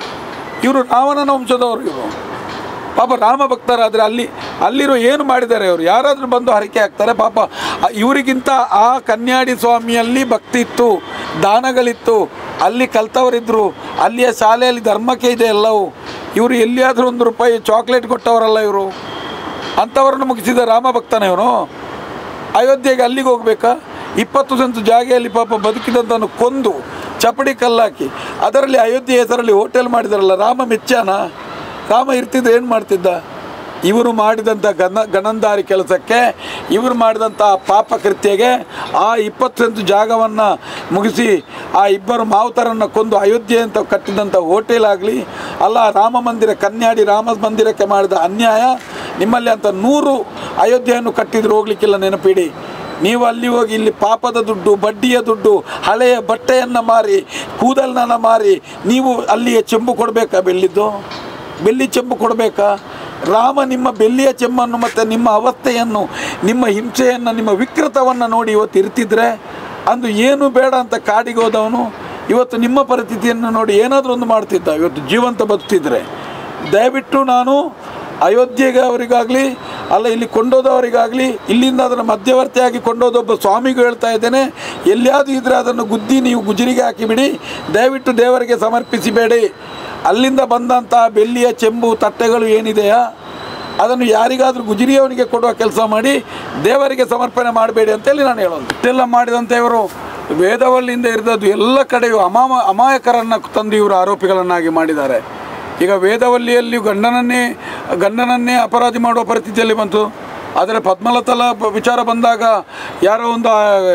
ಇವರು ರಾವಣನ ವಂಶದವರು. ಇವರು ಪಾಪ ರಾಮ ಭಕ್ತರಾದರೆ ಅಲ್ಲಿ ಅಲ್ಲಿರೋ ಏನು ಮಾಡಿದ್ದಾರೆ ಅವರು? ಯಾರಾದರೂ ಬಂದು ಹರಕೆ ಹಾಕ್ತಾರೆ ಪಾಪ. ಇವರಿಗಿಂತ ಆ ಕನ್ಯಾಡಿ ಸ್ವಾಮಿಯಲ್ಲಿ ಭಕ್ತಿ ಇತ್ತು, ದಾನಗಳಿತ್ತು, ಅಲ್ಲಿ ಕಲ್ತವರಿದ್ದರು, ಅಲ್ಲಿಯ ಶಾಲೆಯಲ್ಲಿ ಧರ್ಮಕ್ಕೆ ಇದೆ ಎಲ್ಲವೂ. ಇವರು ಎಲ್ಲಿಯಾದರೂ ಒಂದು ರೂಪಾಯಿ ಚಾಕ್ಲೇಟ್ ಕೊಟ್ಟವರಲ್ಲ ಇವರು. ಅಂಥವ್ರನ್ನು ಮುಗಿಸಿದ ರಾಮ ಭಕ್ತನ ಇವನು. ಅಯೋಧ್ಯೆಗೆ ಅಲ್ಲಿಗೆ ಹೋಗ್ಬೇಕಾ? ಇಪ್ಪತ್ತು ಸೆಂಟು ಜಾಗೆಯಲ್ಲಿ ಪಾಪ ಬದುಕಿದಂಥನ್ನು ಕೊಂದು ಚಪಡಿ ಕಲ್ಲಾಕಿ ಅದರಲ್ಲಿ ಅಯೋಧ್ಯೆ ಹೆಸರಲ್ಲಿ ಹೋಟೆಲ್ ಮಾಡಿದಾರಲ್ಲ. ರಾಮ ಮೆಚ್ಚಾನ? ರಾಮ ಇರ್ತಿದ್ರೆ ಏನು ಮಾಡ್ತಿದ್ದ? ಇವರು ಮಾಡಿದಂಥ ಗಣ ಗಣಂದಾರಿ ಕೆಲಸಕ್ಕೆ, ಇವರು ಮಾಡಿದಂಥ ಪಾಪ ಕೃತ್ಯಗೆ ಆ ಇಪ್ಪತ್ತು ಸೆಂಟು ಜಾಗವನ್ನು ಮುಗಿಸಿ ಆ ಇಬ್ಬರು ಮಾವುತರನ್ನು ಕೊಂದು ಅಯೋಧ್ಯೆ ಅಂತ ಕಟ್ಟಿದಂಥ ಹೋಟೆಲ್ ಆಗಲಿ ಅಲ್ಲ, ರಾಮ ಮಂದಿರ ಕನ್ಯಾಡಿ ರಾಮ ಮಂದಿರಕ್ಕೆ ಮಾಡಿದ ಅನ್ಯಾಯ. ನಿಮ್ಮಲ್ಲಿ ಅಂತ ನೂರು ಅಯೋಧ್ಯೆಯನ್ನು ಕಟ್ಟಿದ್ರು ಹೋಗ್ಲಿಕ್ಕಿಲ್ಲ, ನೆನಪಿಡಿ. ನೀವು ಅಲ್ಲಿ ಹೋಗಿ ಇಲ್ಲಿ ಪಾಪದ ದುಡ್ಡು, ಬಡ್ಡಿಯ ದುಡ್ಡು, ಹಳೆಯ ಬಟ್ಟೆಯನ್ನು ಮಾರಿ, ಕೂದಲನ್ನ ಮಾರಿ ನೀವು ಅಲ್ಲಿಗೆ ಚೆಂಬು ಕೊಡಬೇಕಾ? ಬೆಳ್ಳಿದ್ದು ಬೆಳ್ಳಿ ಚೆಂಬು ಕೊಡಬೇಕಾ? ರಾಮ ನಿಮ್ಮ ಬೆಳ್ಳಿಯ ಚೆಮ್ಮನ್ನು ಮತ್ತು ನಿಮ್ಮ ಅವಸ್ಥೆಯನ್ನು, ನಿಮ್ಮ ಹಿಂಸೆಯನ್ನು, ನಿಮ್ಮ ವಿಕೃತವನ್ನು ನೋಡಿ ಇವತ್ತು ಇರ್ತಿದ್ರೆ, ಅಂದು ಏನು ಬೇಡ ಅಂತ ಕಾಡಿಗೆ ಹೋದವನು ಇವತ್ತು ನಿಮ್ಮ ಪರಿಸ್ಥಿತಿಯನ್ನು ನೋಡಿ ಏನಾದರೂ ಒಂದು ಮಾಡ್ತಿದ್ದ. ಇವತ್ತು ಜೀವಂತ ಬದುಕ್ತಿದ್ರೆ ದಯವಿಟ್ಟು ನಾನು ಅಯೋಧ್ಯೆಗೆ ಅವರಿಗಾಗಲಿ ಅಲ್ಲ ಇಲ್ಲಿ ಕೊಂಡೋದವರಿಗಾಗಲಿ, ಇಲ್ಲಿಂದ ಅದನ್ನು ಮಧ್ಯವರ್ತಿಯಾಗಿ ಕೊಂಡೋದೊಬ್ಬ ಸ್ವಾಮಿಗೂ ಹೇಳ್ತಾ ಇದ್ದೇನೆ, ಎಲ್ಲಿಯಾದರೂ ಇದ್ದರೆ ಅದನ್ನು ಗುದ್ದಿ ನೀವು ಗುಜರಿಗೆ ಹಾಕಿಬಿಡಿ, ದಯವಿಟ್ಟು ದೇವರಿಗೆ ಸಮರ್ಪಿಸಿಬೇಡಿ. ಅಲ್ಲಿಂದ ಬಂದಂಥ ಬೆಳ್ಳಿಯ ಚೆಂಬು ತಟ್ಟೆಗಳು ಏನಿದೆಯಾ ಅದನ್ನು ಯಾರಿಗಾದರೂ ಗುಜರಿಯವನಿಗೆ ಕೊಡುವ ಕೆಲಸ ಮಾಡಿ, ದೇವರಿಗೆ ಸಮರ್ಪಣೆ ಮಾಡಬೇಡಿ ಅಂತೇಳಿ ನಾನು ಹೇಳೋದು. ಇಷ್ಟೆಲ್ಲ ಮಾಡಿದಂಥ ಇವರು ವೇದವಲ್ಲಿಂದ ಇರಿದದ್ದು ಎಲ್ಲ ಕಡೆಯೂ ಅಮಾಮ ಅಮಾಯಕರನ್ನು ತಂದು ಇವರು ಆರೋಪಿಗಳನ್ನಾಗಿ ಮಾಡಿದ್ದಾರೆ. ಈಗ ವೇದವಲ್ಲಿಯಲ್ಲಿ ಗಂಡನನ್ನೇ ಗಂಡನನ್ನೇ ಅಪರಾಧಿ ಮಾಡುವ ಪರಿಸ್ಥಿತಿಯಲ್ಲಿ ಬಂತು. ಆದರೆ ಪದ್ಮಲತಲ ವಿಚಾರ ಬಂದಾಗ ಯಾರೋ ಒಂದು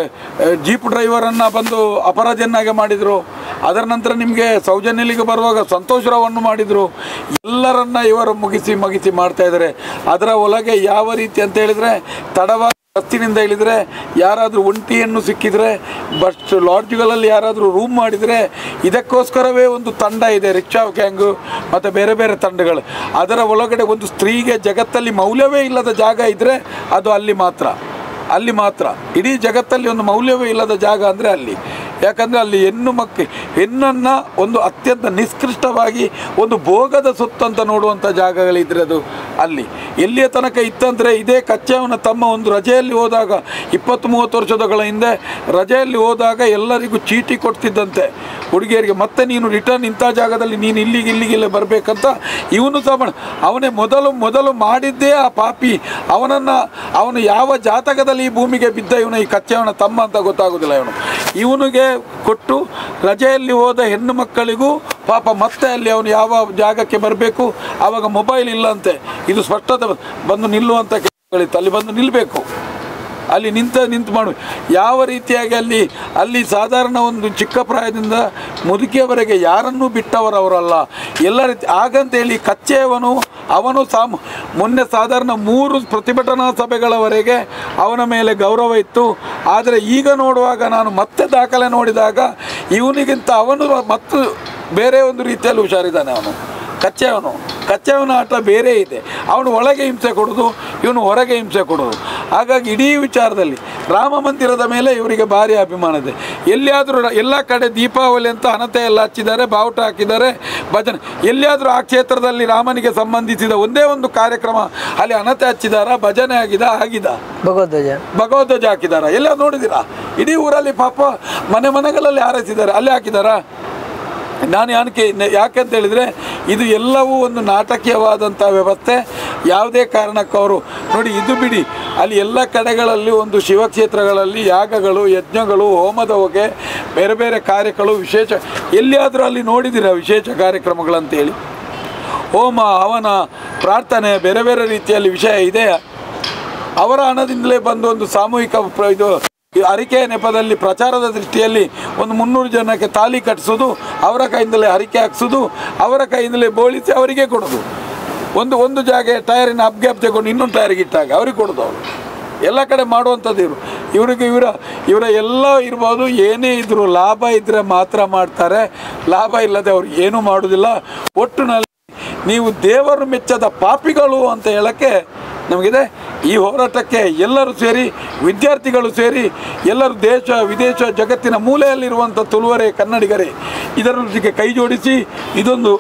ಜೀಪ್ ಡ್ರೈವರನ್ನು ಬಂದು ಅಪರಾಧಿಯನ್ನಾಗಿ ಮಾಡಿದರು. ಅದರ ನಂತರ ನಿಮಗೆ ಸೌಜನ್ಯಲಿಗೆ ಬರುವಾಗ ಸಂತೋಷರವನ್ನು ಮಾಡಿದರು. ಎಲ್ಲರನ್ನ ಇವರು ಮುಗಿಸಿ ಮುಗಿಸಿ ಮಾಡ್ತಾಯಿದ್ದಾರೆ. ಅದರ ಒಳಗೆ ಯಾವ ರೀತಿ ಅಂತ ಹೇಳಿದರೆ, ತಡವಾಗಿ ಬಸ್ಸಿನಿಂದ ಇಳಿದರೆ ಯಾರಾದರೂ ಒಂಟಿಯನ್ನು ಸಿಕ್ಕಿದರೆ, ಬಸ್ ಲಾಡ್ಜ್ಗಳಲ್ಲಿ ಯಾರಾದರೂ ರೂಮ್ ಮಾಡಿದರೆ, ಇದಕ್ಕೋಸ್ಕರವೇ ಒಂದು ತಂಡ ಇದೆ, ರಿಕ್ಷಾ ಗ್ಯಾಂಗು ಮತ್ತು ಬೇರೆ ಬೇರೆ ತಂಡಗಳು. ಅದರ ಒಳಗಡೆ ಒಂದು ಸ್ತ್ರೀಗೆ ಜಗತ್ತಲ್ಲಿ ಮೌಲ್ಯವೇ ಇಲ್ಲದ ಜಾಗ ಇದ್ದರೆ ಅದು ಅಲ್ಲಿ ಮಾತ್ರ, ಅಲ್ಲಿ ಮಾತ್ರ. ಇಡೀ ಜಗತ್ತಲ್ಲಿ ಒಂದು ಮೌಲ್ಯವೇ ಇಲ್ಲದ ಜಾಗ ಅಂದರೆ ಅಲ್ಲಿ. ಯಾಕಂದರೆ ಅಲ್ಲಿ ಹೆಣ್ಣು ಮಕ್ಕಳು ಹೆಣ್ಣನ್ನು ಒಂದು ಅತ್ಯಂತ ನಿಷ್ಕೃಷ್ಟವಾಗಿ ಒಂದು ಭೋಗದ ಸೊತ್ತು ಅಂತ ನೋಡುವಂಥ ಜಾಗಗಳಿದ್ರೆ ಅದು ಅಲ್ಲಿ. ಎಲ್ಲಿಯ ತನಕ ಇತ್ತಂದರೆ, ಇದೇ ಕಚ್ಚೆಯವನ ತಮ್ಮ ಒಂದು ರಜೆಯಲ್ಲಿ ಹೋದಾಗ ಇಪ್ಪತ್ತು ಮೂವತ್ತು ವರ್ಷದಗಳ ಹಿಂದೆ ರಜೆಯಲ್ಲಿ ಹೋದಾಗ ಎಲ್ಲರಿಗೂ ಚೀಟಿ ಕೊಡ್ತಿದ್ದಂತೆ ಹುಡುಗಿಯರಿಗೆ, ಮತ್ತೆ ನೀನು ರಿಟರ್ನ್ ಇಂಥ ಜಾಗದಲ್ಲಿ ನೀನು ಇಲ್ಲಿಗೆ ಇಲ್ಲಿಗೆ ಬರಬೇಕಂತ. ಇವನು ಸಹ ಅವನೇ ಮೊದಲು ಮೊದಲು ಮಾಡಿದ್ದೇ ಆ ಪಾಪಿ. ಅವನನ್ನು ಅವನು ಯಾವ ಜಾತಕದಲ್ಲಿ ಈ ಭೂಮಿಗೆ ಬಿದ್ದ ಇವನು ಈ ಕಚ್ಚೆಯವನ ತಮ್ಮ ಅಂತ ಗೊತ್ತಾಗೋದಿಲ್ಲ. ಇವನು ಇವನಿಗೆ ಕೊಟ್ಟು ರಜೆಯಲ್ಲಿ ಹೋದ ಹೆಣ್ಣು ಮಕ್ಕಳಿಗೂ ಪಾಪ ಮತ್ತೆ ಅಲ್ಲಿ ಅವನು ಯಾವ ಜಾಗಕ್ಕೆ ಬರಬೇಕು, ಆವಾಗ ಮೊಬೈಲ್ ಇಲ್ಲಂತೆ. ಇದು ಸ್ಪಷ್ಟತೆ ಬಂದು ನಿಲ್ಲುವಂಥ ಕೆಲಸಗಳಿತ್ತು. ಅಲ್ಲಿ ಬಂದು ನಿಲ್ಲಬೇಕು, ಅಲ್ಲಿ ನಿಂತ ನಿಂತು ಮಾಡು. ಯಾವ ರೀತಿಯಾಗಿ ಅಲ್ಲಿ ಅಲ್ಲಿ ಸಾಧಾರಣ ಒಂದು ಚಿಕ್ಕ ಪ್ರಾಯದಿಂದ ಮುದುಕಿಯವರೆಗೆ ಯಾರನ್ನೂ ಬಿಟ್ಟವರವರಲ್ಲ ಎಲ್ಲ ರೀತಿ. ಹಾಗಂತೇಳಿ ಕಚ್ಚೆಯವನು ಅವನು ಸಾಮ್ ಮೊನ್ನೆ ಸಾಧಾರಣ ಮೂರು ಪ್ರತಿಭಟನಾ ಸಭೆಗಳವರೆಗೆ ಅವನ ಮೇಲೆ ಗೌರವ ಇತ್ತು. ಆದರೆ ಈಗ ನೋಡುವಾಗ ನಾನು ಮತ್ತೆ ದಾಖಲೆ ನೋಡಿದಾಗ ಇವನಿಗಿಂತ ಅವನು ಮತ್ತು ಬೇರೆ ಒಂದು ರೀತಿಯಲ್ಲಿ ಹುಷಾರಿದ್ದಾನೆ. ಅವನು ಕಚ್ಚೆಯವನು ಕಚ್ಚೆಯವನ ಆಟ ಬೇರೆ ಇದೆ. ಅವನು ಒಳಗೆ ಹಿಂಸೆ ಕೊಡೋದು, ಇವನು ಹೊರಗೆ ಹಿಂಸೆ ಕೊಡೋದು. ಹಾಗಾಗಿ ಇಡೀ ವಿಚಾರದಲ್ಲಿ ರಾಮ ಮಂದಿರದ ಮೇಲೆ ಇವರಿಗೆ ಭಾರಿ ಅಭಿಮಾನ ಇದೆ. ಎಲ್ಲಿಯಾದರೂ ಎಲ್ಲ ಕಡೆ ದೀಪಾವಳಿ ಅಂತ ಹಣತೆ ಎಲ್ಲ ಹಚ್ಚಿದ್ದಾರೆ, ಬಾವುಟ ಹಾಕಿದ್ದಾರೆ, ಭಜನೆ. ಎಲ್ಲಿಯಾದರೂ ಆ ಕ್ಷೇತ್ರದಲ್ಲಿ ರಾಮನಿಗೆ ಸಂಬಂಧಿಸಿದ ಒಂದೇ ಒಂದು ಕಾರ್ಯಕ್ರಮ ಅಲ್ಲಿ ಹಣತೆ ಹಚ್ಚಿದಾರ, ಭಜನೆ ಆಗಿದ ಆಗಿದ ಭಗವಧ್ವಜ ಭಗವಧ್ವಜ ಹಾಕಿದಾರ? ಎಲ್ಲ ನೋಡಿದ್ದೀರಾ? ಇಡೀ ಊರಲ್ಲಿ ಪಾಪ ಮನೆ ಮನೆಗಳಲ್ಲಿ ಹಾರೈಸಿದ್ದಾರೆ, ಅಲ್ಲೇ ಹಾಕಿದಾರಾ? ನಾನು ಯಾಕೆ ಯಾಕೆಂತ ಹೇಳಿದರೆ ಇದು ಎಲ್ಲವೂ ಒಂದು ನಾಟಕೀಯವಾದಂಥ ವ್ಯವಸ್ಥೆ. ಯಾವುದೇ ಕಾರಣಕ್ಕೂ ಅವರು ನೋಡಿ, ಇದು ಬಿಡಿ, ಅಲ್ಲಿ ಎಲ್ಲ ಕಡೆಗಳಲ್ಲಿ ಒಂದು ಶಿವಕ್ಷೇತ್ರಗಳಲ್ಲಿ ಯಾಗಗಳು, ಯಜ್ಞಗಳು, ಹೋಮದ ಹೊಗೆ, ಬೇರೆ ಬೇರೆ ಕಾರ್ಯಗಳು ವಿಶೇಷ. ಎಲ್ಲಿಯಾದರೂ ಅಲ್ಲಿ ನೋಡಿದ್ದೀರಾ ವಿಶೇಷ ಅವರ ಹಣದಿಂದಲೇ ಬಂದು ಒಂದು ಸಾಮೂಹಿಕ ಪ್ರ- ಇದು ಈ ಹರಿಕೆಯ ನೆಪದಲ್ಲಿ ಪ್ರಚಾರದ ದೃಷ್ಟಿಯಲ್ಲಿ ಒಂದು ಮುನ್ನೂರು ಜನಕ್ಕೆ ತಾಲಿ ಕಟ್ಟಿಸೋದು, ಅವರ ಕೈಯಿಂದಲೇ ಹರಿಕೆ ಹಾಕ್ಸೋದು, ಅವರ ಕೈಯಿಂದಲೇ ಬೋಳಿಸಿ ಅವರಿಗೆ ಕೊಡೋದು. ಒಂದು ಒಂದು ಜಾಗ ಟೈರಿನ ಅಬ್ಗ್ಯಾಪ್ ತಗೊಂಡು ಇನ್ನೊಂದು ಟೈರಿಗೆ ಇಟ್ಟಾಗ ಅವ್ರಿಗೆ ಕೊಡೋದು. ಅವರು ಎಲ್ಲ ಕಡೆ ಮಾಡುವಂಥದ್ದು ಇವರು ಇವರಿಗೆ ಇವರ ಇವರ ಎಲ್ಲ ಇರ್ಬೋದು. ಏನೇ ಇದ್ದರೂ ಲಾಭ ಇದ್ದರೆ ಮಾತ್ರ ಮಾಡ್ತಾರೆ, ಲಾಭ ಇಲ್ಲದೆ ಅವ್ರು ಏನೂ ಮಾಡೋದಿಲ್ಲ. ಒಟ್ಟಿನಲ್ಲಿ ನೀವು ದೇವರು ಮೆಚ್ಚದ ಪಾಪಿಗಳು ಅಂತ ಹೇಳೋಕ್ಕೆ ನಮಗಿದೆ. ಈ ಹೋರಾಟಕ್ಕೆ ಎಲ್ಲರೂ ಸೇರಿ, ವಿದ್ಯಾರ್ಥಿಗಳು ಸೇರಿ, ಎಲ್ಲರೂ ದೇಶ ವಿದೇಶ ಜಗತ್ತಿನ ಮೂಲೆಯಲ್ಲಿರುವಂಥ ತುಳುವರೇ ಕನ್ನಡಿಗರೇ ಇದರೊಂದಿಗೆ ಕೈ ಜೋಡಿಸಿ ಇದೊಂದು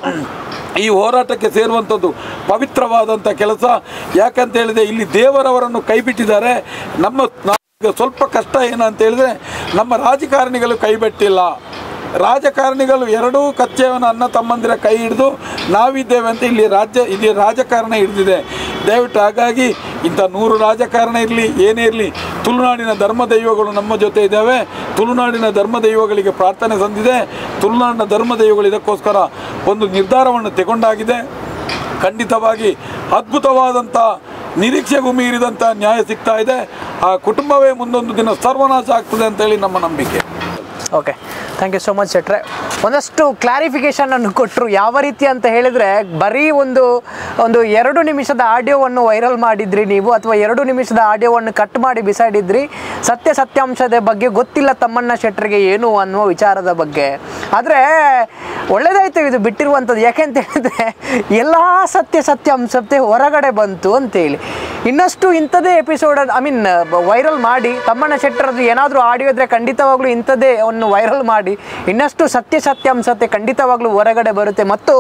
ಈ ಹೋರಾಟಕ್ಕೆ ಸೇರುವಂಥದ್ದು ಪವಿತ್ರವಾದಂಥ ಕೆಲಸ. ಯಾಕಂತ ಹೇಳಿದರೆ ಇಲ್ಲಿ ದೇವರವರನ್ನು ಕೈ ಬಿಟ್ಟಿದ್ದಾರೆ. ನಮ್ಮ ಈಗ ಸ್ವಲ್ಪ ಕಷ್ಟ ಏನಂತ ಹೇಳಿದರೆ ನಮ್ಮ ರಾಜಕಾರಣಿಗಳು ಕೈ ಬಿಟ್ಟಿಲ್ಲ. ರಾಜಕಾರಣಿಗಳು ಎರಡೂ ಕಚ್ಚೆಯವನ ಅನ್ನ ತಮ್ಮಂದಿರ ಕೈ ಹಿಡಿದು ನಾವಿದ್ದೇವೆ ಅಂತ ಇಲ್ಲಿ ರಾಜ್ಯ ಇಲ್ಲಿ ರಾಜಕಾರಣ ಹಿಡಿದಿದೆ. ದಯವಿಟ್ಟು ಹಾಗಾಗಿ ಇಂಥ ನೂರು ರಾಜಕಾರಣ ಇರಲಿ ಏನೇ ಇರಲಿ, ತುಳುನಾಡಿನ ಧರ್ಮ ದೈವಗಳು ನಮ್ಮ ಜೊತೆ ಇದ್ದಾವೆ. ತುಳುನಾಡಿನ ಧರ್ಮ ದೈವಗಳಿಗೆ ಪ್ರಾರ್ಥನೆ ಸಂದಿದೆ. ತುಳುನಾಡಿನ ಧರ್ಮ ದೈವಗಳು ಇದಕ್ಕೋಸ್ಕರ ಒಂದು ನಿರ್ಧಾರವನ್ನು ತೆಗೊಂಡಾಗಿದೆ. ಖಂಡಿತವಾಗಿ ಅದ್ಭುತವಾದಂಥ ನಿರೀಕ್ಷೆಗೂ ಮೀರಿದಂಥ ನ್ಯಾಯ ಸಿಗ್ತಾ ಇದೆ. ಆ ಕುಟುಂಬವೇ ಮುಂದೊಂದು ದಿನ ಸರ್ವನಾಶ ಆಗ್ತದೆ ಅಂತೇಳಿ ನಮ್ಮ ನಂಬಿಕೆ. Okay, thank you so much ಶೆಟ್ರೆ. ಒಂದಷ್ಟು ಕ್ಲಾರಿಫಿಕೇಷನ್ ಅನ್ನು ಕೊಟ್ಟರು. ಯಾವ ರೀತಿ ಅಂತ ಹೇಳಿದರೆ, ಬರೀ ಒಂದು ಒಂದು ಎರಡು ನಿಮಿಷದ ಆಡಿಯೋವನ್ನು ವೈರಲ್ ಮಾಡಿದ್ರಿ ನೀವು, ಅಥವಾ ಎರಡು ನಿಮಿಷದ ಆಡಿಯೋವನ್ನು ಕಟ್ ಮಾಡಿ ಬಿಸಾಡಿದ್ರಿ. ಸತ್ಯ ಸತ್ಯಾಂಶದ ಬಗ್ಗೆ ಗೊತ್ತಿಲ್ಲ ತಮ್ಮಣ್ಣ ಶೆಟ್ಟರಿಗೆ ಏನು ಅನ್ನುವ ವಿಚಾರದ ಬಗ್ಗೆ. ಆದರೆ ಒಳ್ಳೆಯದಾಯಿತು ಇದು ಬಿಟ್ಟಿರುವಂಥದ್ದು. ಯಾಕೆಂತ ಹೇಳಿದರೆ ಎಲ್ಲ ಸತ್ಯ ಸತ್ಯಾಂಶತೆ ಹೊರಗಡೆ ಬಂತು ಅಂತೇಳಿ. ಇನ್ನಷ್ಟು ಇಂಥದ್ದೇ ಎಪಿಸೋಡ್ ಐ ಮೀನ್ ವೈರಲ್ ಮಾಡಿ, ತಮ್ಮಣ್ಣ ಶೆಟ್ಟರದ್ದು ಏನಾದರೂ ಆಡಿಯೋ ಇದ್ದರೆ ಖಂಡಿತವಾಗ್ಲೂ ಇಂಥದ್ದೇ ಅವನ್ನು ವೈರಲ್ ಮಾಡಿ ಇನ್ನಷ್ಟು ಸತ್ಯ ಸತ್ಯಾಂಶತೆ ಖಂಡಿತವಾಗ್ಲೂ ಹೊರಗಡೆ ಬರುತ್ತೆ. ಮತ್ತು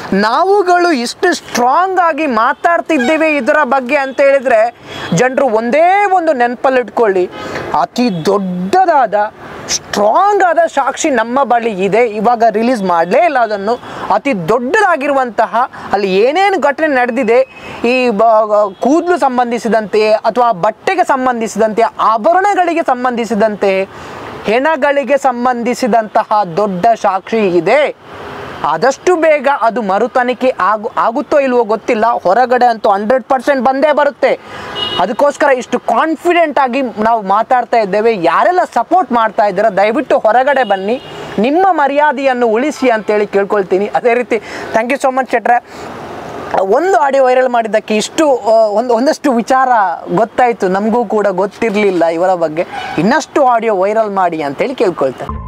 ನಾವುಗಳು ಇಷ್ಟು ಸ್ಟ್ರಾಂಗ್ ಆಗಿ ಮಾತಾಡ್ತಿದ್ದೇವೆ ಇದರ ಬಗ್ಗೆ ಅಂತ ಹೇಳಿದರೆ, ಜನರು ಒಂದೇ ಒಂದು ನೆನಪಲ್ಲಿ ಇಟ್ಕೊಳ್ಳಿ, ಅತಿ ದೊಡ್ಡದಾದ ಸ್ಟ್ರಾಂಗ್ ಆದ ಸಾಕ್ಷಿ ನಮ್ಮ ಬಳಿ ಇದೆ. ಇವಾಗ ರಿಲೀಸ್ ಮಾಡಲೇ ಇಲ್ಲ ಅದನ್ನು. ಅತಿ ದೊಡ್ಡದಾಗಿರುವಂತಹ ಅಲ್ಲಿ ಏನೇನು ಘಟನೆ ನಡೆದಿದೆ, ಈ ಬ ಕೂದಲು ಸಂಬಂಧಿಸಿದಂತೆ ಅಥವಾ ಬಟ್ಟೆಗೆ ಸಂಬಂಧಿಸಿದಂತೆ, ಆಭರಣಗಳಿಗೆ ಸಂಬಂಧಿಸಿದಂತೆ, ಹೆಣಗಳಿಗೆ ಸಂಬಂಧಿಸಿದಂತಹ ದೊಡ್ಡ ಸಾಕ್ಷಿ ಇದೆ. ಆದಷ್ಟು ಬೇಗ ಅದು ಮರುತನಿಖೆ ಆಗು ಆಗುತ್ತೋ ಇಲ್ವೋ ಗೊತ್ತಿಲ್ಲ. ಹೊರಗಡೆ ಅಂತೂ ಹಂಡ್ರೆಡ್ ಪರ್ಸೆಂಟ್ ಬಂದೇ ಬರುತ್ತೆ. ಅದಕ್ಕೋಸ್ಕರ ಇಷ್ಟು ಕಾನ್ಫಿಡೆಂಟ್ ಆಗಿ ನಾವು ಮಾತಾಡ್ತಾ ಇದ್ದೇವೆ. ಯಾರೆಲ್ಲ ಸಪೋರ್ಟ್ ಮಾಡ್ತಾ ಇದ್ದೀರಾ ದಯವಿಟ್ಟು ಹೊರಗಡೆ ಬನ್ನಿ, ನಿಮ್ಮ ಮರ್ಯಾದೆಯನ್ನು ಉಳಿಸಿ ಅಂತೇಳಿ ಕೇಳ್ಕೊಳ್ತೀನಿ. ಅದೇ ರೀತಿ ಥ್ಯಾಂಕ್ ಯು ಸೋ ಮಚ್ ಶೆಟ್ರೆ. ಒಂದು ಆಡಿಯೋ ವೈರಲ್ ಮಾಡಿದ್ದಕ್ಕೆ ಇಷ್ಟು ಒಂದು ಒಂದಷ್ಟು ವಿಚಾರ ಗೊತ್ತಾಯಿತು, ನಮಗೂ ಕೂಡ ಗೊತ್ತಿರಲಿಲ್ಲ ಇವರ ಬಗ್ಗೆ. ಇನ್ನಷ್ಟು ಆಡಿಯೋ ವೈರಲ್ ಮಾಡಿ ಅಂತೇಳಿ ಕೇಳ್ಕೊಳ್ತೇನೆ.